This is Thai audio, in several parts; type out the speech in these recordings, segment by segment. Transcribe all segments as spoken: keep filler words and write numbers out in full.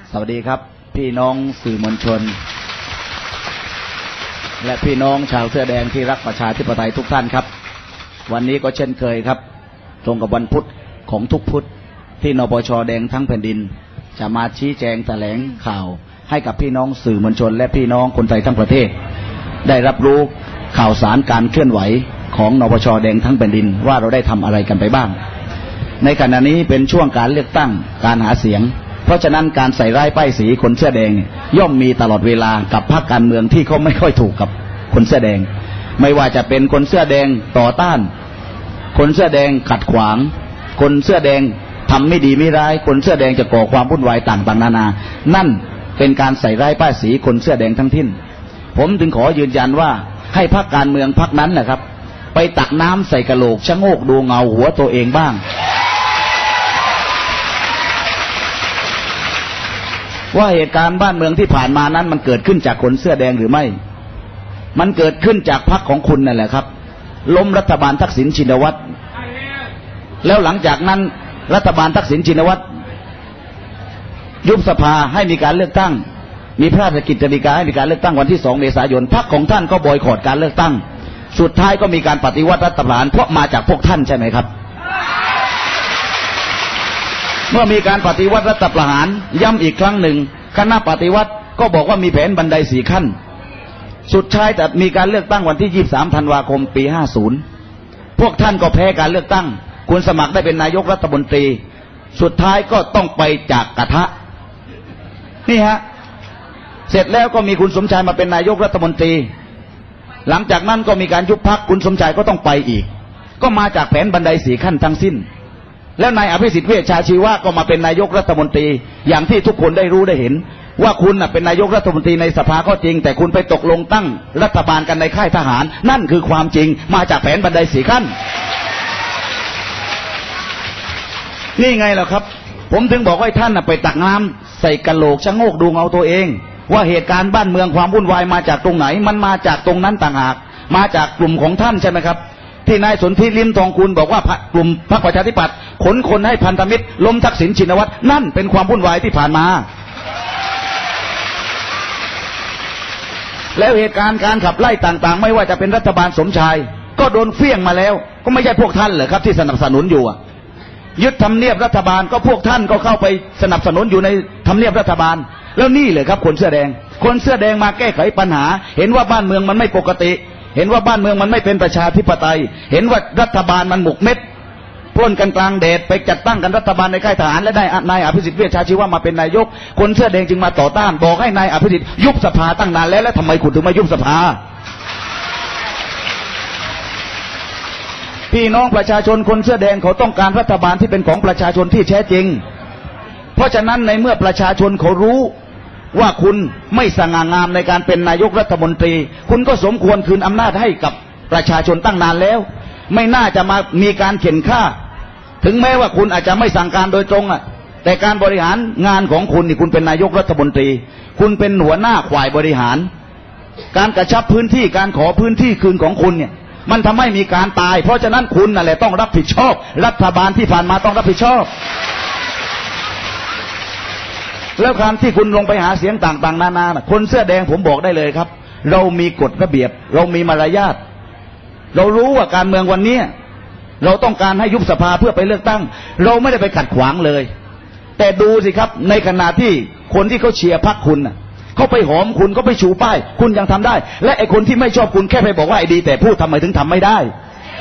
สวัสดีครับพี่น้องสื่อมวลชนและพี่น้องชาวเสื้อแดงที่รักประชาธิปไตยทุกท่านครับวันนี้ก็เช่นเคยครับตรงกับวันพุธของทุกพุธที่นปช.แดงทั้งแผ่นดินจะมาชี้แจงแถลงข่าวให้กับพี่น้องสื่อมวลชนและพี่น้องคนไทยทั้งประเทศได้รับรู้ข่าวสารการเคลื่อนไหวของนปช.แดงทั้งแผ่นดินว่าเราได้ทำอะไรกันไปบ้างในขณะนี้เป็นช่วงการเลือกตั้งการหาเสียงเพราะฉะนั้นการใส่ร้ายป้ายสีคนเสื้อแดงย่อมมีตลอดเวลากับพรรคการเมืองที่เขาไม่ค่อยถูกกับคนเสื้อแดงไม่ว่าจะเป็นคนเสื้อแดงต่อต้านคนเสื้อแดงขัดขวางคนเสื้อแดงทำไม่ดีไม่ร้ายคนเสื้อแดงจะก่อความวุ่นวายต่างๆนานานั่นเป็นการใส่ร้ายป้ายสีคนเสื้อแดงทั้งทิ้นผมถึงขอยืนยันว่าให้พรรคการเมืองพรรคนั้นนะครับไปตักน้ำใส่กะโหลกชะโงกดูเงาหัวตัวเองบ้างว่าเหตุการณ์บ้านเมืองที่ผ่านมานั้นมันเกิดขึ้นจากคนเสื้อแดงหรือไม่มันเกิดขึ้นจากพรรคของคุณนั่นแหละครับล้มรัฐบาลทักษิณชินวัตรแล้วหลังจากนั้นรัฐบาลทักษิณชินวัตรยุบสภาให้มีการเลือกตั้งมีพระราชกิจฎีกาให้มีการเลือกตั้งวันที่สองเมษายนพรรคของท่านก็บอยคอตการเลือกตั้งสุดท้ายก็มีการปฏิวัติรัฐประหารเพราะมาจากพวกท่านใช่ไหมครับเมื่อมีการปฏิวัติรัฐประหารย้ำอีกครั้งหนึ่งคณะปฏิวัติก็บอกว่ามีแผนบันไดสี่ขั้นสุดท้ายแต่มีการเลือกตั้งวันที่ยี่สิบสามธันวาคมปีห้าสิบพวกท่านก็แพ้การเลือกตั้งคุณสมัครได้เป็นนายกรัฐมนตรีสุดท้ายก็ต้องไปจากกระทะนี่ฮะเสร็จแล้วก็มีคุณสมชายมาเป็นนายกรัฐมนตรีหลังจากนั้นก็มีการยุบพรรคคุณสมชายก็ต้องไปอีกก็มาจากแผนบันไดสี่ขั้นทั้งสิ้นแล้วนายอภิสิทธิ์เวชชาชีวะก็มาเป็นนายกรัฐมนตรีอย่างที่ทุกคนได้รู้ได้เห็นว่าคุณน่ะเป็นนายกรัฐมนตรีในสภาก็จริงแต่คุณไปตกลงตั้งรัฐบาลกันในค่ายทหารนั่นคือความจริงมาจากแผนบันไดสี่ขั้นนี่ไงล่ะครับผมถึงบอกว่าท่านน่ะไปตักน้ำใส่กะโหลกชะโงกดูเงาตัวเองว่าเหตุการณ์บ้านเมืองความวุ่นวายมาจากตรงไหนมันมาจากตรงนั้นต่างหากมาจากกลุ่มของท่านใช่ไหมครับที่นายสนธิลิ้มทองกุลบอกว่ากลุ่มพรรคประชาธิปัตย์ขนคนให้พันธมิตรล้มทักษิณชินวัตรนั่นเป็นความวุ่นวายที่ผ่านมาแล้วเหตุการณ์การขับไล่ต่างๆไม่ว่าจะเป็นรัฐบาลสมชายก็โดนเฟี้ยงมาแล้วก็ไม่ใช่พวกท่านเหรอครับที่สนับสนุนอยู่ยึดทำเนียบรัฐบาลก็พวกท่านก็เข้าไปสนับสนุนอยู่ในทำเนียบรัฐบาลแล้วนี่เลยครับคนเสื้อแดงคนเสื้อแดงมาแก้ไขปัญหาเห็นว่าบ้านเมืองมันไม่ปกติเห็นว่าบ้านเมืองมันไม่เป็นประชาธิปไตยเห็นว่ารัฐบาลมันหมกเม็ดปล้นกันกลางแดดไปจัดตั้งกันรัฐบาลในค่ายทหารและได้นายอภิสิทธิ์เวชชาชีวะมาเป็นนายกคนเสื้อแดงจึงมาต่อต้านบอกให้นายอภิสิทธิ์ยุบสภาตั้งนานแล้วแล้วทำไมคุณถึงไม่ยุบสภาพี่น้องประชาชนคนเสื้อแดงเขาต้องการรัฐบาลที่เป็นของประชาชนที่แท้จริงเพราะฉะนั้นในเมื่อประชาชนเขารู้ว่าคุณไม่สง่างามในการเป็นนายกรัฐมนตรีคุณก็สมควรคืนอำนาจให้กับประชาชนตั้งนานแล้วไม่น่าจะมามีการเข็นฆ่าถึงแม้ว่าคุณอาจจะไม่สั่งการโดยตรงอ่ะแต่การบริหารงานของคุณนี่คุณเป็นนายกรัฐมนตรีคุณเป็นหัวหน้าฝ่ายบริหารการกระชับพื้นที่การขอพื้นที่คืนของคุณเนี่ยมันทำให้มีการตายเพราะฉะนั้นคุณนั่นแหละต้องรับผิดชอบรัฐบาลที่ผ่านมาต้องรับผิดชอบแล้วการที่คุณลงไปหาเสียงต่างๆนานาคนเสื้อแดงผมบอกได้เลยครับเรามีกฎระเบียบเรามีมารยาทเรารู้ว่าการเมืองวันนี้เราต้องการให้ยุบสภาเพื่อไปเลือกตั้งเราไม่ได้ไปขัดขวางเลยแต่ดูสิครับในขณะที่คนที่เขาเชียร์พรรคคุณเขาไปหอมคุณเขาไปชูป้ายคุณยังทำได้และไอ้คนที่ไม่ชอบคุณแค่ไปบอกว่าไอ้ดีแต่พูดทำไมถึงทำไม่ได้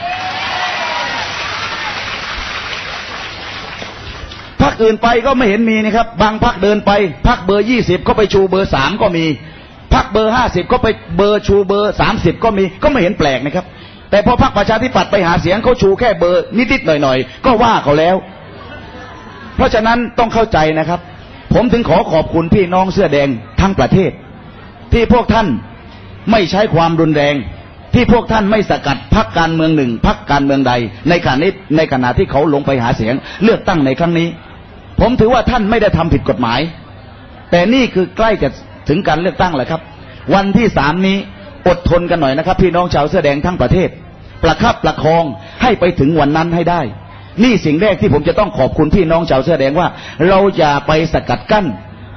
พรรคอื่นไปก็ไม่เห็นมีนี่ครับบางพรรคเดินไปพรรคเบอร์ยี่สิบก็ไปชูเบอร์สามก็มีพรรคเบอร์ห้าสิบก็ไปเบอร์ชูเบอร์สามสิบก็มีก็ไม่เห็นแปลกนะครับแต่พอพรรคประชาธิปัตย์ไปหาเสียงเขาชูแค่เบอร์นิดๆหน่อยๆก็ว่าเขาแล้วเพราะฉะนั้นต้องเข้าใจนะครับผมถึงขอขอบคุณพี่น้องเสื้อแดงทั้งประเทศที่พวกท่านไม่ใช้ความรุนแรงที่พวกท่านไม่สกัดพรรคการเมืองหนึ่งพรรคการเมืองใดในขณะนี้ในขณะที่เขาลงไปหาเสียงเลือกตั้งในครั้งนี้ผมถือว่าท่านไม่ได้ทำผิดกฎหมายแต่นี่คือใกล้จะถึงการเลือกตั้งแล้วครับวันที่สามนี้อดทนกันหน่อยนะครับพี่น้องชาวเสื้อแดงทั้งประเทศประคับประคองให้ไปถึงวันนั้นให้ได้นี่สิ่งแรกที่ผมจะต้องขอบคุณพี่น้องชาวเสื้อแดงว่าเราอย่าไปสกัดกั้นพ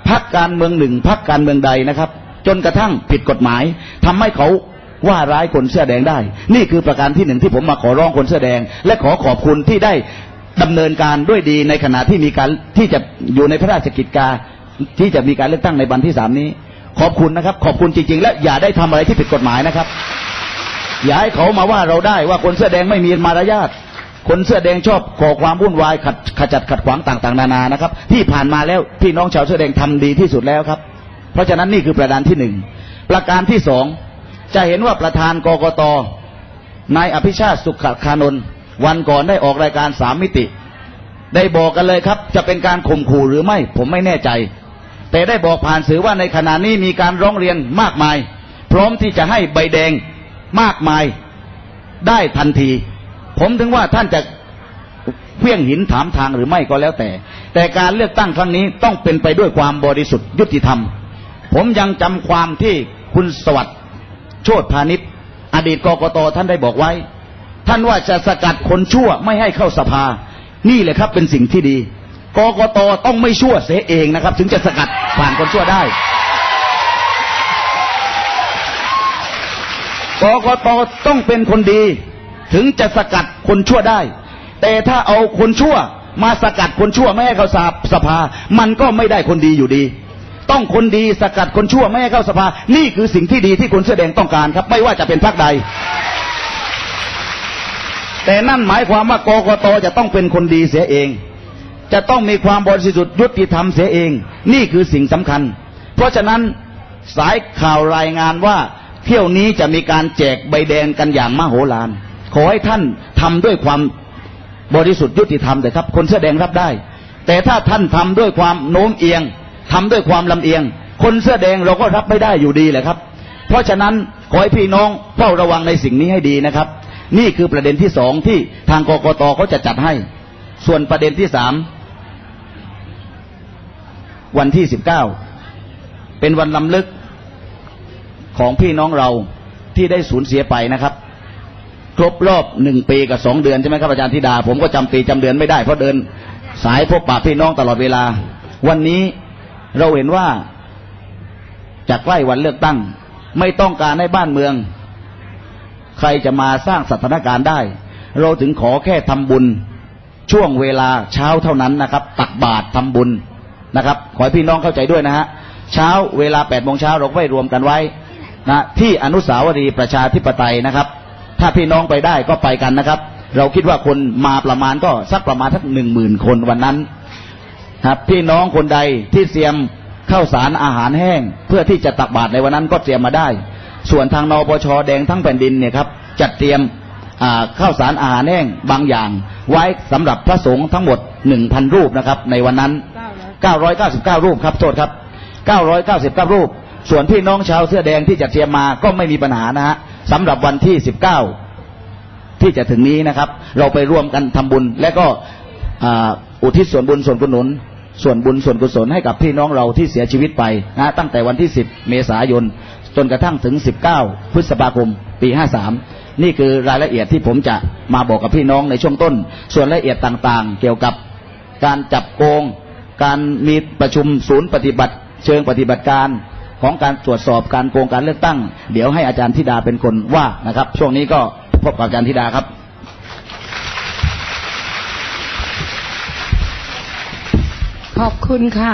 พรรคการเมืองหนึ่งพรรคการเมืองใดนะครับจนกระทั่งผิดกฎหมายทำให้เขาว่าร้ายคนเสื้อแดงได้นี่คือประการที่หนึ่งที่ผมมาขอร้องคนเสื้อแดงและขอขอบคุณที่ได้ดำเนินการด้วยดีในขณะที่มีการที่จะอยู่ในพระราชกิจการที่จะมีการเลือกตั้งในวันที่สามนี้ขอบคุณนะครับขอบคุณจริงๆและอย่าได้ทำอะไรที่ผิดกฎหมายนะครับอย่าให้เขามาว่าเราได้ว่าคนเสื้อแดงไม่มีมารยาทคนเสื้อแดงชอบก่อความวุ่นวายขัดขจัดขัดขวางต่างๆนานานะครับที่ผ่านมาแล้วพี่น้องชาวเสื้อแดงทำดีที่สุดแล้วครับเพราะฉะนั้นนี่คือประการที่หนึ่งประการที่สองจะเห็นว่าประธานกกต.นายอภิชาติสุขคานนท์วันก่อนได้ออกรายการสามมิติได้บอกกันเลยครับจะเป็นการข่มขู่หรือไม่ผมไม่แน่ใจแต่ได้บอกผ่านสื่อว่าในขณะนี้มีการร้องเรียนมากมายพร้อมที่จะให้ใบแดงมากมายได้ทันทีผมถึงว่าท่านจะเพี้ยงหินถามทางหรือไม่ก็แล้วแต่แต่การเลือกตั้งครั้งนี้ต้องเป็นไปด้วยความบริสุทธิ์ยุติธรรมผมยังจำความที่คุณสวัสดิ์โชติพานิชอดีตกกต.ท่านได้บอกไว้ท่านว่าจะสกัดคนชั่วไม่ให้เข้าสภานี่แหละครับเป็นสิ่งที่ดีกกต.ต้องไม่ชั่วเสียเองนะครับถึงจะสกัดผ่านคนชั่วได้กกต.ต้องเป็นคนดีถึงจะสกัดคนชั่วได้แต่ถ้าเอาคนชั่วมาสกัดคนชั่วไม่ให้เข้าสภามันก็ไม่ได้คนดีอยู่ดีต้องคนดีสกัดคนชั่วไม่ให้เข้าสภานี่คือสิ่งที่ดีที่คนเสื้อแดงต้องการครับไม่ว่าจะเป็นพรรคใดแต่นั่นหมายความว่ากกต.จะต้องเป็นคนดีเสียเองจะต้องมีความบริสุทธิ์ยุติธรรมเสียเองนี่คือสิ่งสำคัญเพราะฉะนั้นสายข่าวรายงานว่าเที่ยวนี้จะมีการแจกใบแดงกันอย่างมโหฬารขอให้ท่านทำด้วยความบริสุทธิ์ยุติธรรมแต่ครับคนเสื้อแดงรับได้แต่ถ้าท่านทำด้วยความโน้มเอียงทำด้วยความลำเอียงคนเสื้อแดงเราก็รับไม่ได้อยู่ดีแหละครับเพราะฉะนั้นขอให้พี่น้องเฝ้าระวังในสิ่งนี้ให้ดีนะครับนี่คือประเด็นที่สองที่ทางกกต.เขาจะจัดให้ส่วนประเด็นที่สามวันที่สิบเก้าเป็นวันรำลึกของพี่น้องเราที่ได้สูญเสียไปนะครับครบรอบหนึ่งปีกับสองเดือนใช่ไหมครับอาจารย์ธิดาผมก็จำปีจำเดือนไม่ได้เพราะเดินสายพบปะพี่น้องตลอดเวลาวันนี้เราเห็นว่าจะใกล้วันเลือกตั้งไม่ต้องการให้บ้านเมืองใครจะมาสร้างสถานการณ์ได้เราถึงขอแค่ทำบุญช่วงเวลาเช้าเท่านั้นนะครับตักบาตรทำบุญนะครับขอให้พี่น้องเข้าใจด้วยนะฮะเช้าเวลาแปดโมงเช้าเราก็ไปรวมกันไว้นะที่อนุสาวรีย์ประชาธิปไตยนะครับถ้าพี่น้องไปได้ก็ไปกันนะครับเราคิดว่าคนมาประมาณก็สักประมาณสักหนึ่งหมื่นคนวันนั้นครับพี่น้องคนใดที่เตรียมข้าวสารอาหารแห้งเพื่อที่จะตักบาตรในวันนั้นก็เตรียมมาได้ส่วนทางนปช.แดงทั้งแผ่นดินเนี่ยครับจัดเตรียมข้าวสารอาหารแห้งบางอย่างไว้สำหรับพระสงฆ์ทั้งหมด หนึ่งพัน รูปนะครับในวันนั้นเก้าร้อยเก้าสิบเก้ารูปครับโทษครับเก้าร้อยเก้าสิบเก้ารูปส่วนพี่น้องชาวเสื้อแดงที่จะเตรียมมาก็ไม่มีปัญหานะฮะสำหรับวันที่สิบเก้าที่จะถึงนี้นะครับเราไปร่วมกันทำบุญและก็อุทิศส่วนบุญส่วนกุศลส่วนบุญส่วนกุศลให้กับพี่น้องเราที่เสียชีวิตไปนะตั้งแต่วันที่สิบเมษายนจนกระทั่งถึงสิบเก้าพฤษภาคมปีห้าสามนี่คือรายละเอียดที่ผมจะมาบอกกับพี่น้องในช่วงต้นส่วนรายละเอียดต่างๆเกี่ยวกับการจับโกงการมีประชุมศูนย์ปฏิบัติเชิงปฏิบัติการของการตรวจสอบการโกงการเลือกตั้งเดี๋ยวให้อาจารย์ธิดาเป็นคนว่านะครับช่วงนี้ก็พบกับอาจารย์ธิดาครับขอบคุณค่ะ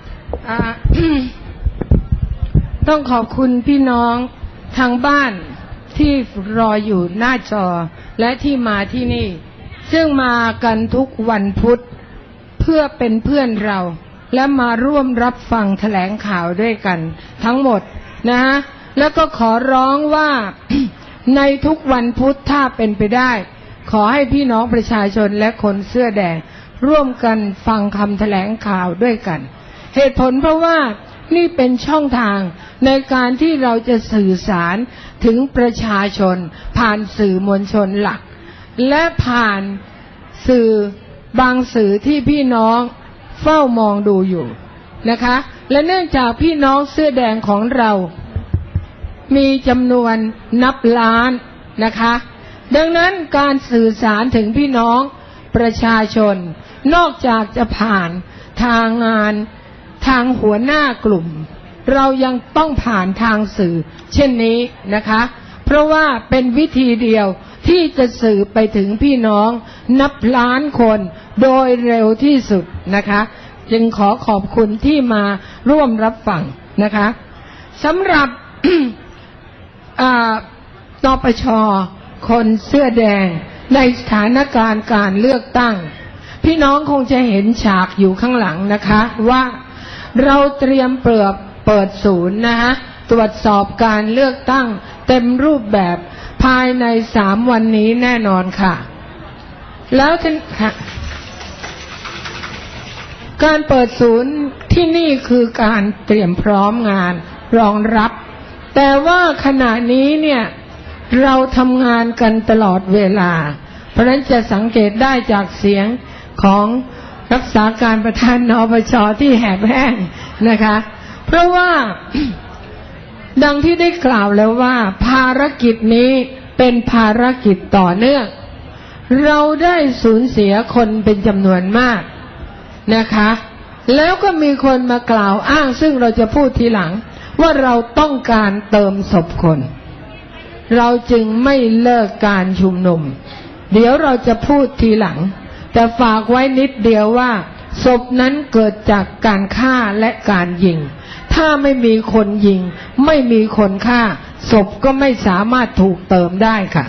ต้องขอบคุณพี่น้องทางบ้านที่รออยู่หน้าจอและที่มาที่นี่ซึ่งมากันทุกวันพุธเพื่อเป็นเพื่อนเราและมาร่วมรับฟังแถลงข่าวด้วยกันทั้งหมดนะฮะแล้วก็ขอร้องว่า ในทุกวันพุธถ้าเป็นไปได้ขอให้พี่น้องประชาชนและคนเสื้อแดงร่วมกันฟังคำแถลงข่าวด้วยกันเหตุผลเพราะว่านี่เป็นช่องทางในการที่เราจะสื่อสารถึงประชาชนผ่านสื่อมวลชนหลักและผ่านสื่อบางสื่อที่พี่น้องเฝ้ามองดูอยู่นะคะและเนื่องจากพี่น้องเสื้อแดงของเรามีจำนวนนับล้านนะคะดังนั้นการสื่อสารถึงพี่น้องประชาชนนอกจากจะผ่านทางงานทางหัวหน้ากลุ่มเรายังต้องผ่านทางสื่อเช่นนี้นะคะเพราะว่าเป็นวิธีเดียวที่จะสื่อไปถึงพี่น้องนับล้านคนโดยเร็วที่สุดนะคะจึงขอขอบคุณที่มาร่วมรับฟังนะคะสำหรับ นปช.คนเสื้อแดงในสถานการณ์การเลือกตั้งพี่น้องคงจะเห็นฉากอยู่ข้างหลังนะคะว่าเราเตรียมเปิดเปิดศูนย์นะคะตรวจสอบการเลือกตั้งเต็มรูปแบบภายในสามวันนี้แน่นอนค่ะแล้วค่ะการเปิดศูนย์ที่นี่คือการเตรียมพร้อมงานรองรับแต่ว่าขณะนี้เนี่ยเราทำงานกันตลอดเวลาเพราะฉะนั้นจะสังเกตได้จากเสียงของรักษาการประธานนปช.ที่แหบแห้งนะคะเพราะว่า ดังที่ได้กล่าวแล้วว่าภารกิจนี้เป็นภารกิจต่อเนื่องเราได้สูญเสียคนเป็นจำนวนมากนะคะแล้วก็มีคนมากล่าวอ้างซึ่งเราจะพูดทีหลังว่าเราต้องการเติมศพคนเราจึงไม่เลิกการชุมนุมเดี๋ยวเราจะพูดทีหลังแต่ฝากไว้นิดเดียวว่าศพนั้นเกิดจากการฆ่าและการยิงถ้าไม่มีคนยิงไม่มีคนฆ่าศพก็ไม่สามารถถูกเติมได้ค่ะ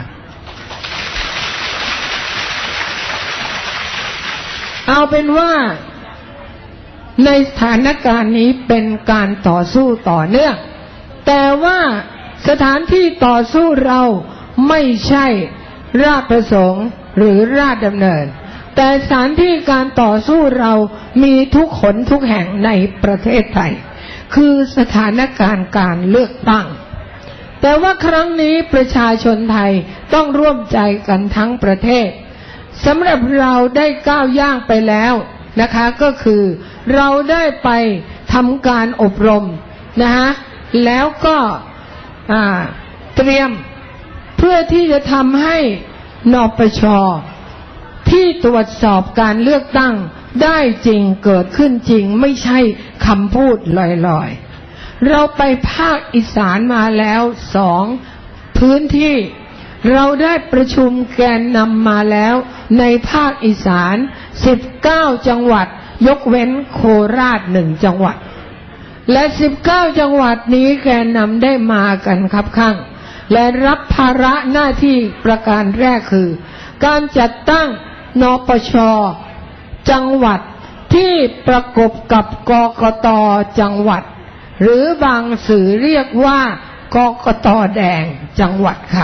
เอาเป็นว่าในสถานการณ์นี้เป็นการต่อสู้ต่อเนื่องแต่ว่าสถานที่ต่อสู้เราไม่ใช่ราชประสงค์หรือราชดำเนินแต่สถานที่การต่อสู้เรามีทุกหนทุกแห่งในประเทศไทยคือสถานการณ์การเลือกตั้งแต่ว่าครั้งนี้ประชาชนไทยต้องร่วมใจกันทั้งประเทศสำหรับเราได้ก้าวย่างไปแล้วนะคะก็คือเราได้ไปทำการอบรมนะคะแล้วก็เตรียมเพื่อที่จะทำให้นปช.ที่ตรวจสอบการเลือกตั้งได้จริงเกิดขึ้นจริงไม่ใช่คำพูดลอยๆเราไปภาคอีสานมาแล้วสองพื้นที่เราได้ประชุมแกนนำมาแล้วในภาคอีสานสิบเก้าจังหวัดยกเว้นโคราชหนึ่งจังหวัดและสิบเก้าจังหวัดนี้แกนนำได้มากันครับข้างและรับภาระหน้าที่ประการแรกคือการจัดตั้งนปช.จังหวัดที่ประกบกับกกต.จังหวัดหรือบางสื่อเรียกว่ากกต.แดงจังหวัดค่ะ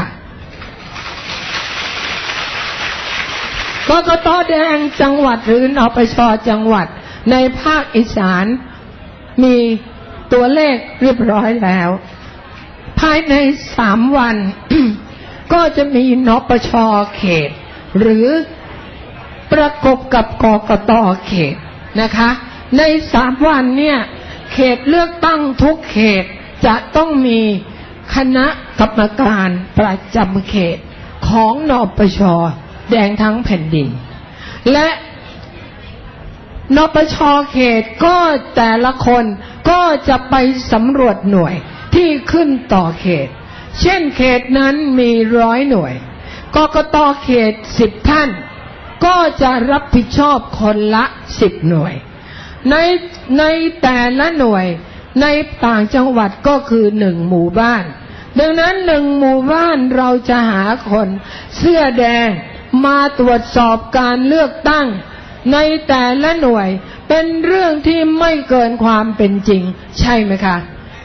กกต.แดงจังหวัดหรือนปช.จังหวัดในภาคอีสานมีตัวเลขเรียบร้อยแล้วภายในสามวัน ก็จะมีนปช.เขตหรือประกบกับกกต.เขตนะคะในสามวันเนี่ยเขตเลือกตั้งทุกเขตจะต้องมีคณะกรรมการประจำเขตของนปช.แดงทั้งแผ่นดินและนปช.เขตก็แต่ละคนก็จะไปสำรวจหน่วยที่ขึ้นต่อเขตเช่นเขตนั้นมีร้อยหน่วยกกต.เขตสิบท่านก็จะรับผิดชอบคนละสิบหน่วยในในแต่ละหน่วยในต่างจังหวัดก็คือหนึ่งหมู่บ้านดังนั้นหนึ่งหมู่บ้านเราจะหาคนเสื้อแดงมาตรวจสอบการเลือกตั้งในแต่ละหน่วยเป็นเรื่องที่ไม่เกินความเป็นจริงใช่ไหมคะ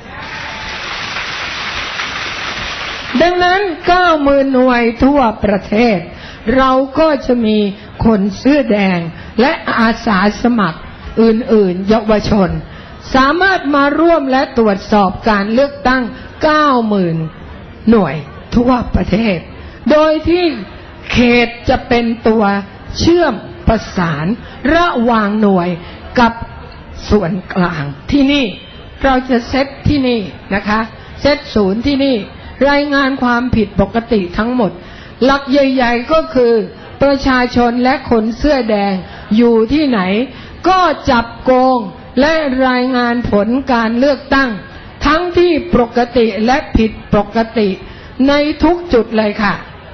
ดังนั้น เก้าหมื่น หน่วยทั่วประเทศเราก็จะมีคนเสื้อแดงและอาสาสมัครอื่นๆเยาวชนสามารถมาร่วมและตรวจสอบการเลือกตั้ง เก้าหมื่น หน่วยทั่วประเทศโดยที่เขตจะเป็นตัวเชื่อมประสานระหว่างหน่วยกับส่วนกลางที่นี่เราจะเซตที่นี่นะคะเซตศูนย์ที่นี่รายงานความผิดปกติทั้งหมดหลักใหญ่ๆก็คือประชาชนและคนเสื้อแดงอยู่ที่ไหนก็จับโกงและรายงานผลการเลือกตั้งทั้งที่ปกติและผิดปกติในทุกจุดเลยค่ะ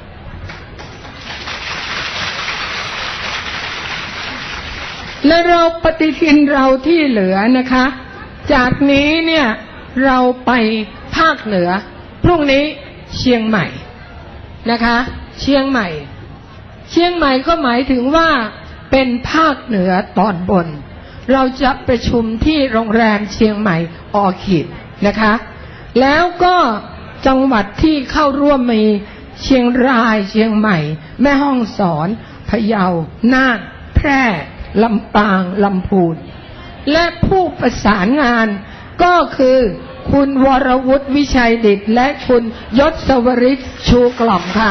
และเราปฏิทินเราที่เหลือนะคะจากนี้เนี่ยเราไปภาคเหนือพรุ่งนี้เชียงใหม่นะคะเชียงใหม่เชียงใหม่ก็หมายถึงว่าเป็นภาคเหนือตอนบนเราจะประชุมที่โรงแรมเชียงใหม่ออคิดนะคะแล้วก็จังหวัดที่เข้าร่วมมีเชียงรายเชียงใหม่แม่ฮ่องสอนพะเยาน่านแพร่ลำปางลำพูนและผู้ประสานงานก็คือคุณวรวุฒิวิชัยดิษฐ์และคุณยศวริศชูกล่อมค่ะ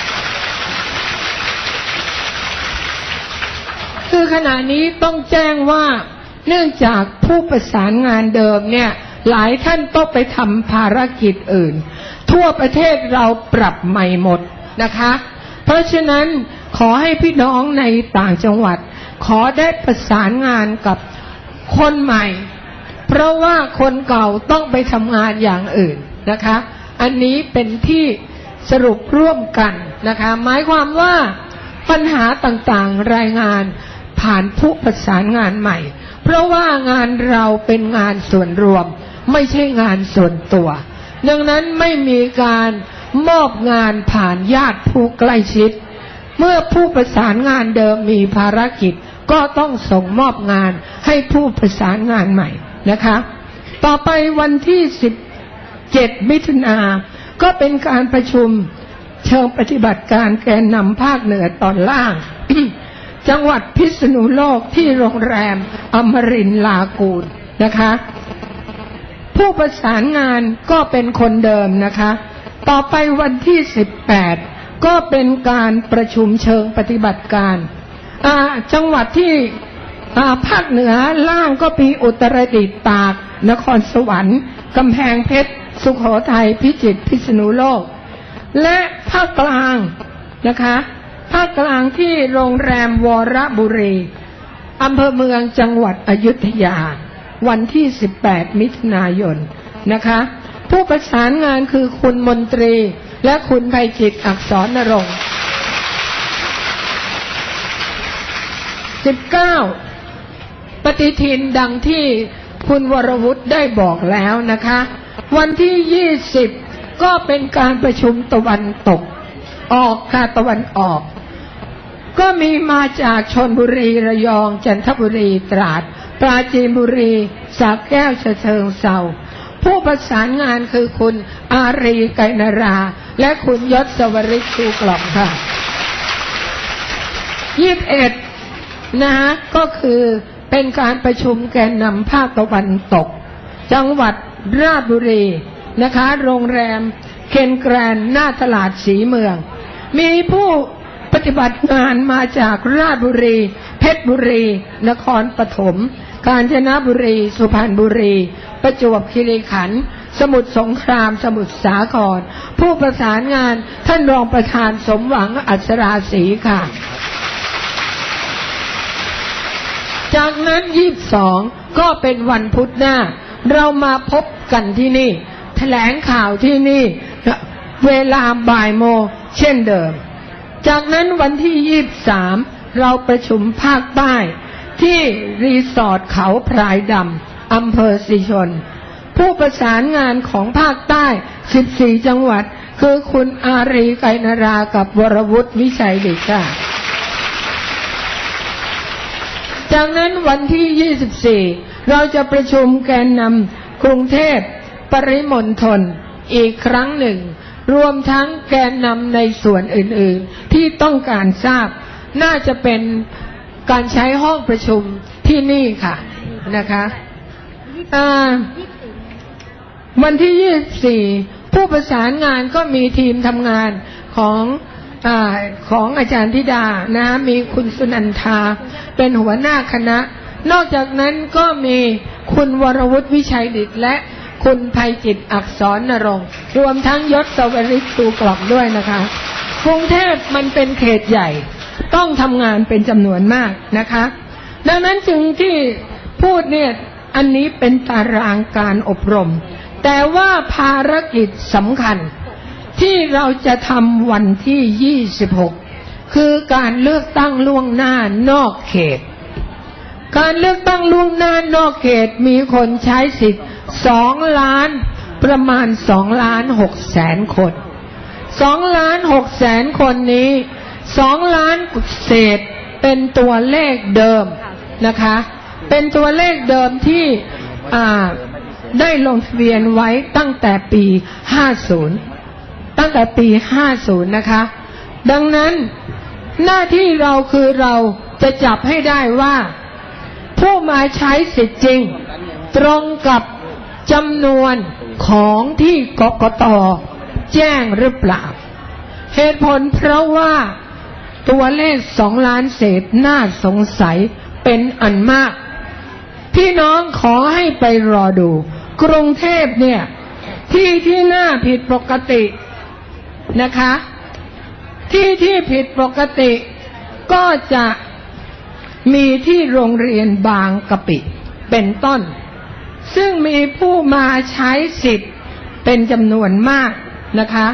คือขณะนี้ต้องแจ้งว่าเนื่องจากผู้ประสานงานเดิมเนี่ยหลายท่านต้องไปทำภารกิจอื่นทั่วประเทศเราปรับใหม่หมดนะคะเพราะฉะนั้นขอให้พี่น้องในต่างจังหวัดขอได้ประสานงานกับคนใหม่เพราะว่าคนเก่าต้องไปทำงานอย่างอื่นนะคะอันนี้เป็นที่สรุปร่วมกันนะคะหมายความว่าปัญหาต่างๆรายงานผ่านผู้ประสานงานใหม่เพราะว่างานเราเป็นงานส่วนรวมไม่ใช่งานส่วนตัวดังนั้นไม่มีการมอบงานผ่านญาติผู้ใกล้ชิดเมื่อผู้ประสานงานเดิมมีภารกิจก็ต้องส่งมอบงานให้ผู้ประสานงานใหม่นะคะต่อไปวันที่สิบเจ็ดมิถุนายนก็เป็นการประชุมเชิงปฏิบัติการแกนนำภาคเหนือตอนล่าง จังหวัดพิษณุโลกที่โรงแรมอมรินทร์ลากูนนะคะผู้ประสานงานก็เป็นคนเดิมนะคะต่อไปวันที่สิบแปดก็เป็นการประชุมเชิงปฏิบัติการจังหวัดที่ภาคเหนือล่างก็มีอุตรดิตถ์ตากนครสวรรค์กำแพงเพชรสุโขทัยพิจิตรพิษณุโลกและภาคกลางนะคะภาคกลางที่โรงแรมวรบุรีอำเภอเมืองจังหวัดอยุธยาวันที่สิบแปดมิถุนายนนะคะผู้ประสานงานคือคุณมนตรีและคุณไพจิตรอักษรนรงค์สิบเก้าปฏิทินดังที่คุณวรวุฒิได้บอกแล้วนะคะวันที่ยี่สิบก็เป็นการประชุมตะวันตกออกค่ะตะวันออกก็มีมาจากชลบุรีระยองจันทบุรีตราดปราจีนบุรีสระแก้วฉะเชิงเทราผู้ประสานงานคือคุณอารีไกรนราและคุณยศวริศชูกล่อมค่ะยี่สิบเอ็ดนะฮะก็คือเป็นการประชุมแกนนำภาคตะวันตกจังหวัดราชบุรีนะคะโรงแรมเคนแกรนหน้าตลาดสีเมืองมีผู้ปฏิบัติงานมาจากราชบุรีเพชรบุรีนครปฐมกาญจนบุรีสุพรรณบุรีประจวบคีรีขันธ์สมุทรสงครามสมุทรสาครผู้ประสานงานท่านรองประธานสมหวังอัศราศรีค่ะจากนั้นยี่สิบสองก็เป็นวันพุธหน้าเรามาพบกันที่นี่แถลงข่าวที่นี่เวลาบ่ายโมงเช่นเดิมจากนั้นวันที่ยี่สิบสามเราประชุมภาคใต้ที่รีสอร์ทเขาพรายดำอำเภอศรีชนผู้ประสานงานของภาคใต้สิบสี่จังหวัดคือคุณอารีไกรนรากับวรวุฒิวิชัยดิษฐ์ค่ะจากนั้นวันที่ยี่สิบสี่เราจะประชุมแกนนำกรุงเทพปริมณฑลอีกครั้งหนึ่งรวมทั้งแกนนำในส่วนอื่นๆที่ต้องการทราบน่าจะเป็นการใช้ห้องประชุมที่นี่ค่ะนะคะวันที่ยี่สิบสี่ผู้ประสานงานก็มีทีมทำงานของอของอาจารย์ธิดานะมีคุณสุนันทาเป็นหัวหน้าคณะนอกจากนั้นก็มีคุณวรวุฒิวิชัยดิษฐ์และคุณไพจิตรอักษรนรงค์รวมทั้งยศวริศชูกล่อมด้วยนะคะกรุงเทพมันเป็นเขตใหญ่ต้องทำงานเป็นจำนวนมากนะคะดังนั้นจึงที่พูดเนี่ยอันนี้เป็นตารางการอบรมแต่ว่าภารกิจสำคัญที่เราจะทำวันที่ยี่สิบหกคือการเลือกตั้งล่วงหน้านอกเขตการเลือกตั้งล่วงหน้านอกเขตมีคนใช้สิทธิ์สองล้านประมาณสองล้านหกแสนคนสองล้านหกแสนคนนี้สองล้านเศษเป็นตัวเลขเดิมนะคะเป็นตัวเลขเดิมที่อ่าได้ลงทะเบียนไว้ตั้งแต่ปีห้าสิบตั้งแต่ปีห้าสิบนะคะดังนั้นหน้าที่เราคือเราจะจับให้ได้ว่าผู้มาใช้สิทธิ์จริงตรงกับจำนวนของที่กกต.แจ้งหรือเปล่าเหตุผลเพราะว่าตัวเลขสองล้านเศษน่าสงสัยเป็นอันมากพี่น้องขอให้ไปรอดูกรุงเทพเนี่ยที่ที่น่าผิดปกตินะคะที่ที่ผิดปกติก็จะมีที่โรงเรียนบางกะปิเป็นต้นซึ่งมีผู้มาใช้สิทธิ์เป็นจำนวนมากนะคะ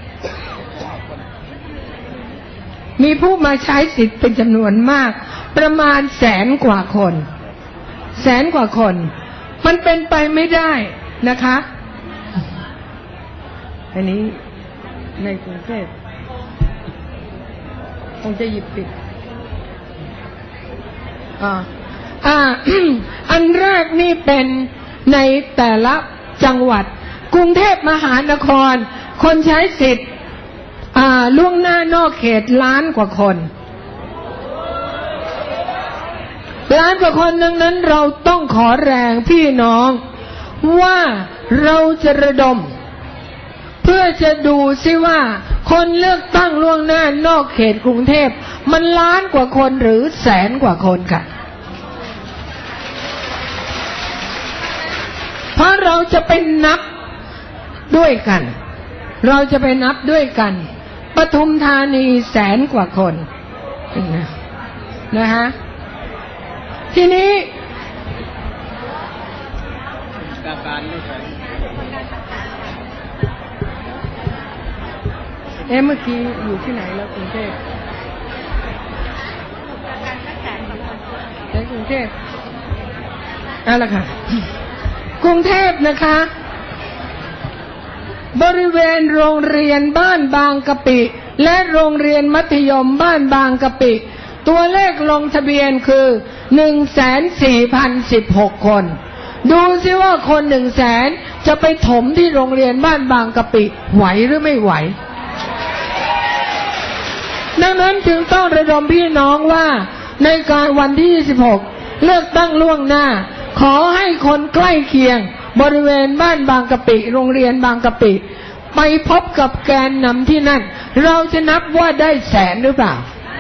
มีผู้มาใช้สิทธิ์เป็นจำนวนมากประมาณแสนกว่าคนแสนกว่าคนมันเป็นไปไม่ได้นะคะอันนี้ในกรุงเทพคงจะหยิบปิดอ่าอ่า อันแรกนี่เป็นในแต่ละจังหวัดกรุงเทพมหานครคนใช้สิทธิ์อ่าล่วงหน้านอกเขตล้านกว่าคนล้านกว่าคนดังนั้นเราต้องขอแรงพี่น้องว่าเราจะระดมเพื่อจะดูซิว่าคนเลือกตั้งล่วงหน้านอกเขตกรุงเทพมันล้านกว่าคนหรือแสนกว่าคนค่ะเพราะเราจะไปนับด้วยกันเราจะไปนับด้วยกันปทุมธานีแสนกว่าคนนะฮะทีนี้เอ๊ะเมื่อกี้อยู่ที่ไหนแล้วกรุงเทพในกรุงเทพเอาล่ะค่ะกรุงเทพนะคะบริเวณโรงเรียนบ้านบางกะปิและโรงเรียนมัธยมบ้านบางกะปิตัวเลขลงทะเบียนคือ หนึ่งแสนสี่พันสิบหก คนดูซิว่าคน หนึ่งแสน จะไปถมที่โรงเรียนบ้านบางกะปิไหวหรือไม่ไหวดังนั้นจึงต้องระดมพี่น้องว่าในการวันที่ยี่สิบหกเลือกตั้งล่วงหน้าขอให้คนใกล้เคียงบริเวณบ้านบางกะปิโรงเรียนบางกะปิไปพบกับแกนนำที่นั่นเราจะนับว่าได้แสนหรือเปล่า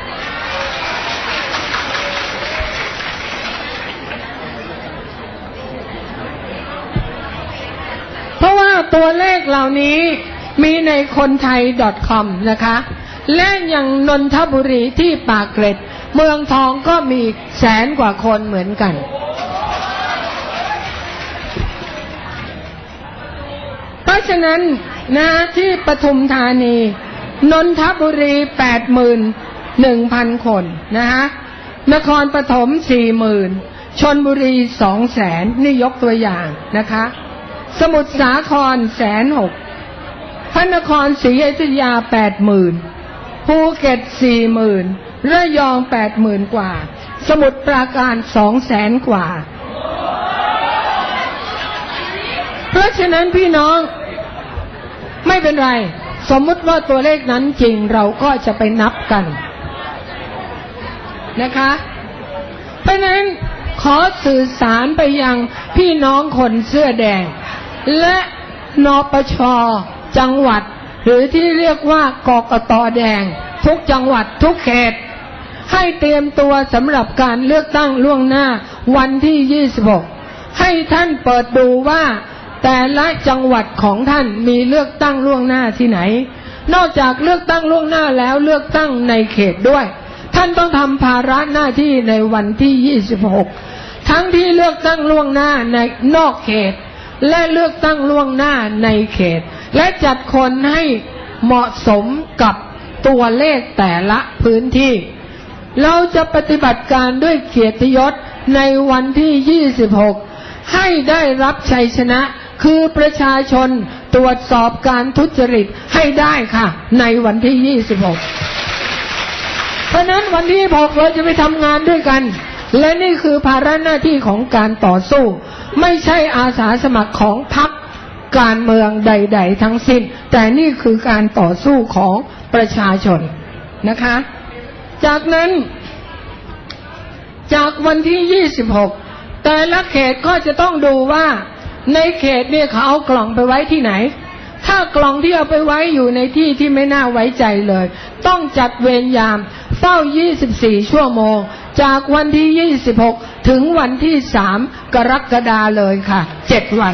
เพราะว่าตัวเลขเหล่านี้มีในคนไทย .com นะคะและอย่างนนทบุรีที่ปากเกร็ดเมืองทองก็มีแสนกว่าคนเหมือนกันเพราะฉะนั้นนะที่ปทุมธานีนนทบุรี แปดหมื่นหนึ่งพัน คนนะฮะนครปฐม สี่หมื่น ชลบุรี สองแสนนี่ยกตัวอย่างนะคะสมุทรสาครแสนหกพระนครศรีอยุธยา แปดหมื่น ภูเก็ต สี่หมื่น ระยอง แปดหมื่น กว่าสมุทรปราการ สองแสน กว่าเพราะฉะนั้นพี่น้องไม่เป็นไรสมมุติว่าตัวเลขนั้นจริงเราก็จะไปนับกันนะคะเพราะฉะนั้นขอสื่อสารไปยังพี่น้องคนเสื้อแดงและนปช.จังหวัดหรือที่เรียกว่ากกต.แดงทุกจังหวัดทุกเขตให้เตรียมตัวสำหรับการเลือกตั้งล่วงหน้าวันที่ยี่สิบหกให้ท่านเปิดดูว่าแต่ละจังหวัดของท่านมีเลือกตั้งล่วงหน้าที่ไหนนอกจากเลือกตั้งล่วงหน้าแล้วเลือกตั้งในเขตด้วยท่านต้องทำภาระหน้าที่ในวันที่ยี่สิบหกททั้งที่เลือกตั้งล่วงหน้าในนอกเขตและเลือกตั้งล่วงหน้าในเขตและจัดคนให้เหมาะสมกับตัวเลขแต่ละพื้นที่เราจะปฏิบัติการด้วยเกียรติยศในวันที่ยี่สิบหกให้ได้รับชัยชนะคือประชาชนตรวจสอบการทุจริตให้ได้ค่ะในวันที่ยี่สิบหกเพราะนั้นวันที่ยี่สิบหกเราจะไปทำงานด้วยกันและนี่คือภาระหน้าที่ของการต่อสู้ไม่ใช่อาสาสมัครของพรรคการเมืองใดๆทั้งสิ้นแต่นี่คือการต่อสู้ของประชาชนนะคะจากนั้นจากวันที่ยี่สิบหกแต่ละเขตก็จะต้องดูว่าในเขตเนี่ยเขาเอากล่องไปไว้ที่ไหนถ้ากล่องที่เอาไปไว้อยู่ในที่ที่ไม่น่าไว้ใจเลยต้องจัดเวรยามเฝ้ายี่สิบสี่ชั่วโมงจากวันที่ยี่สิบหกถึงวันที่สามกรกฎาคมเลยค่ะเจ็ดวัน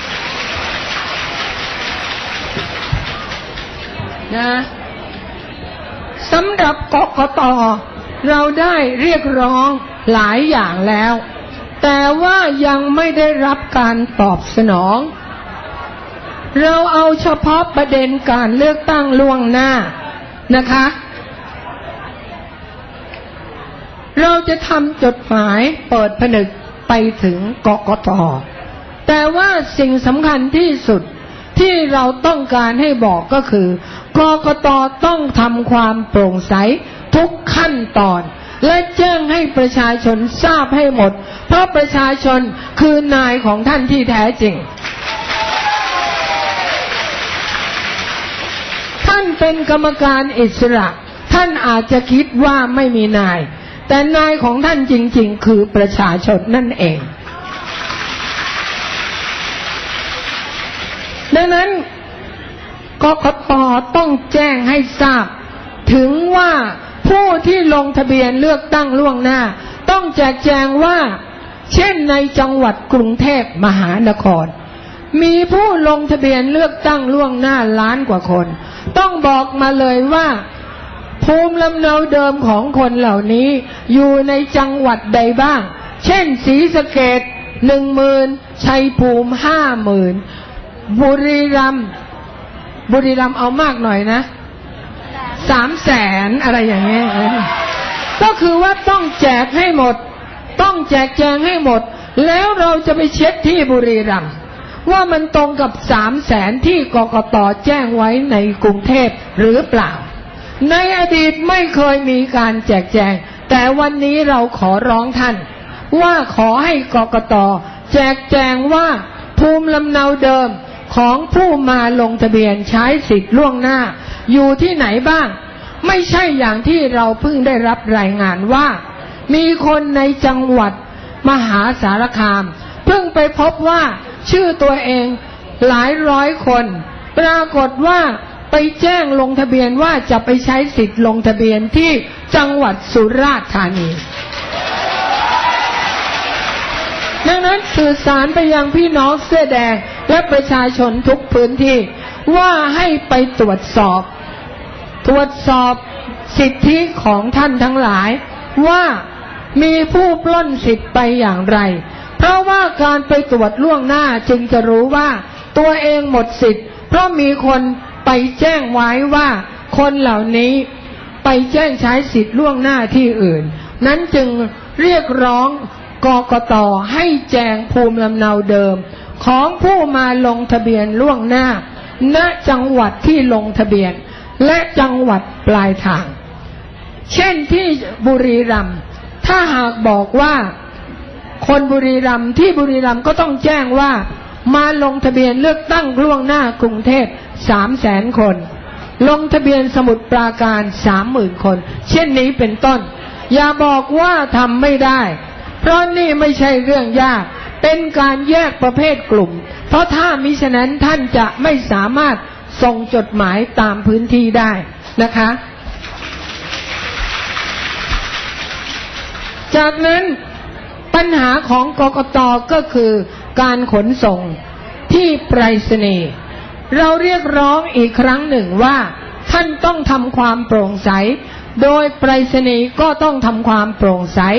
นะสำหรับกกต.เราได้เรียกร้องหลายอย่างแล้วแต่ว่ายังไม่ได้รับการตอบสนองเราเอาเฉพาะประเด็นการเลือกตั้งล่วงหน้านะคะเราจะทำจดหมายเปิดผนึกไปถึงกกต.แต่ว่าสิ่งสำคัญที่สุดที่เราต้องการให้บอกก็คือกกต.ต้องทำความโปร่งใสทุกขั้นตอนและแจ้งให้ประชาชนทราบให้หมดเพราะประชาชนคือนายของท่านที่แท้จริงท่านเป็นกรรมการอิสระท่านอาจจะคิดว่าไม่มีนายแต่นายของท่านจริงๆคือประชาชนนั่นเองดังนั้นกกต.ต้องแจ้งให้ทราบถึงว่าผู้ที่ลงทะเบียนเลือกตั้งล่วงหน้าต้องแจกแจงว่าเช่นในจังหวัดกรุงเทพมหานครมีผู้ลงทะเบียนเลือกตั้งล่วงหน้าล้านกว่าคนต้องบอกมาเลยว่าภูมิลำเนาเดิมของคนเหล่านี้อยู่ในจังหวัดใดบ้างเช่นศรีสะเกษหนึ่งหมื่นชัยภูมิห้าหมื่นบุรีรัมย์บุรีรัมย์เอามากหน่อยนะสามแสนอะไรอย่างเงี้ยก็คือว่าต้องแจกให้หมดต้องแจกแจงให้หมดแล้วเราจะไปเช็คที่บุรีรัมย์ว่ามันตรงกับสามแสนที่กกต.แจ้งไว้ในกรุงเทพหรือเปล่าในอดีตไม่เคยมีการแจกแจงแต่วันนี้เราขอร้องท่านว่าขอให้กกต.แจกแจงว่าภูมิลำเนาเดิมของผู้มาลงทะเบียนใช้สิทธิ์ล่วงหน้าอยู่ที่ไหนบ้างไม่ใช่อย่างที่เราเพิ่งได้รับรายงานว่ามีคนในจังหวัดมหาสารคามเพิ่งไปพบว่าชื่อตัวเองหลายร้อยคนปรากฏว่าไปแจ้งลงทะเบียนว่าจะไปใช้สิทธิ์ลงทะเบียนที่จังหวัดสุราษฎร์ธานีดังนั้นสื่อสารไปยังพี่น้องเสื้อแดงและประชาชนทุกพื้นที่ว่าให้ไปตรวจสอบตรวจสอบสิทธิของท่านทั้งหลายว่ามีผู้ปล้นสิทธิ์ไปอย่างไรเพราะว่าการไปตรวจล่วงหน้าจึงจะรู้ว่าตัวเองหมดสิทธิ์เพราะมีคนไปแจ้งไว้ว่าคนเหล่านี้ไปแจ้งใช้สิทธิ์ล่วงหน้าที่อื่นนั้นจึงเรียกร้องกกต.ให้แจงภูมิลำเนาเดิมของผู้มาลงทะเบียนล่วงหน้าณจังหวัดที่ลงทะเบียนและจังหวัดปลายทางเช่นที่บุรีรัมย์ถ้าหากบอกว่าคนบุรีรัมย์ที่บุรีรัมย์ก็ต้องแจ้งว่ามาลงทะเบียนเลือกตั้งล่วงหน้ากรุงเทพสามแสนคนลงทะเบียนสมุทรปราการสามหมื่นคนเช่นนี้เป็นต้นอย่าบอกว่าทำไม่ได้เพราะนี่ไม่ใช่เรื่องยากเป็นการแยกประเภทกลุ่มเพราะถ้ามิฉะนั้นท่านจะไม่สามารถส่งจดหมายตามพื้นที่ได้นะคะจากนั้นปัญหาของกกต.ก็คือการขนส่งที่ไปรษณีย์เราเรียกร้องอีกครั้งหนึ่งว่าท่านต้องทำความโปร่งใสโดยไปรษณีย์ก็ต้องทำความโปร่งใสก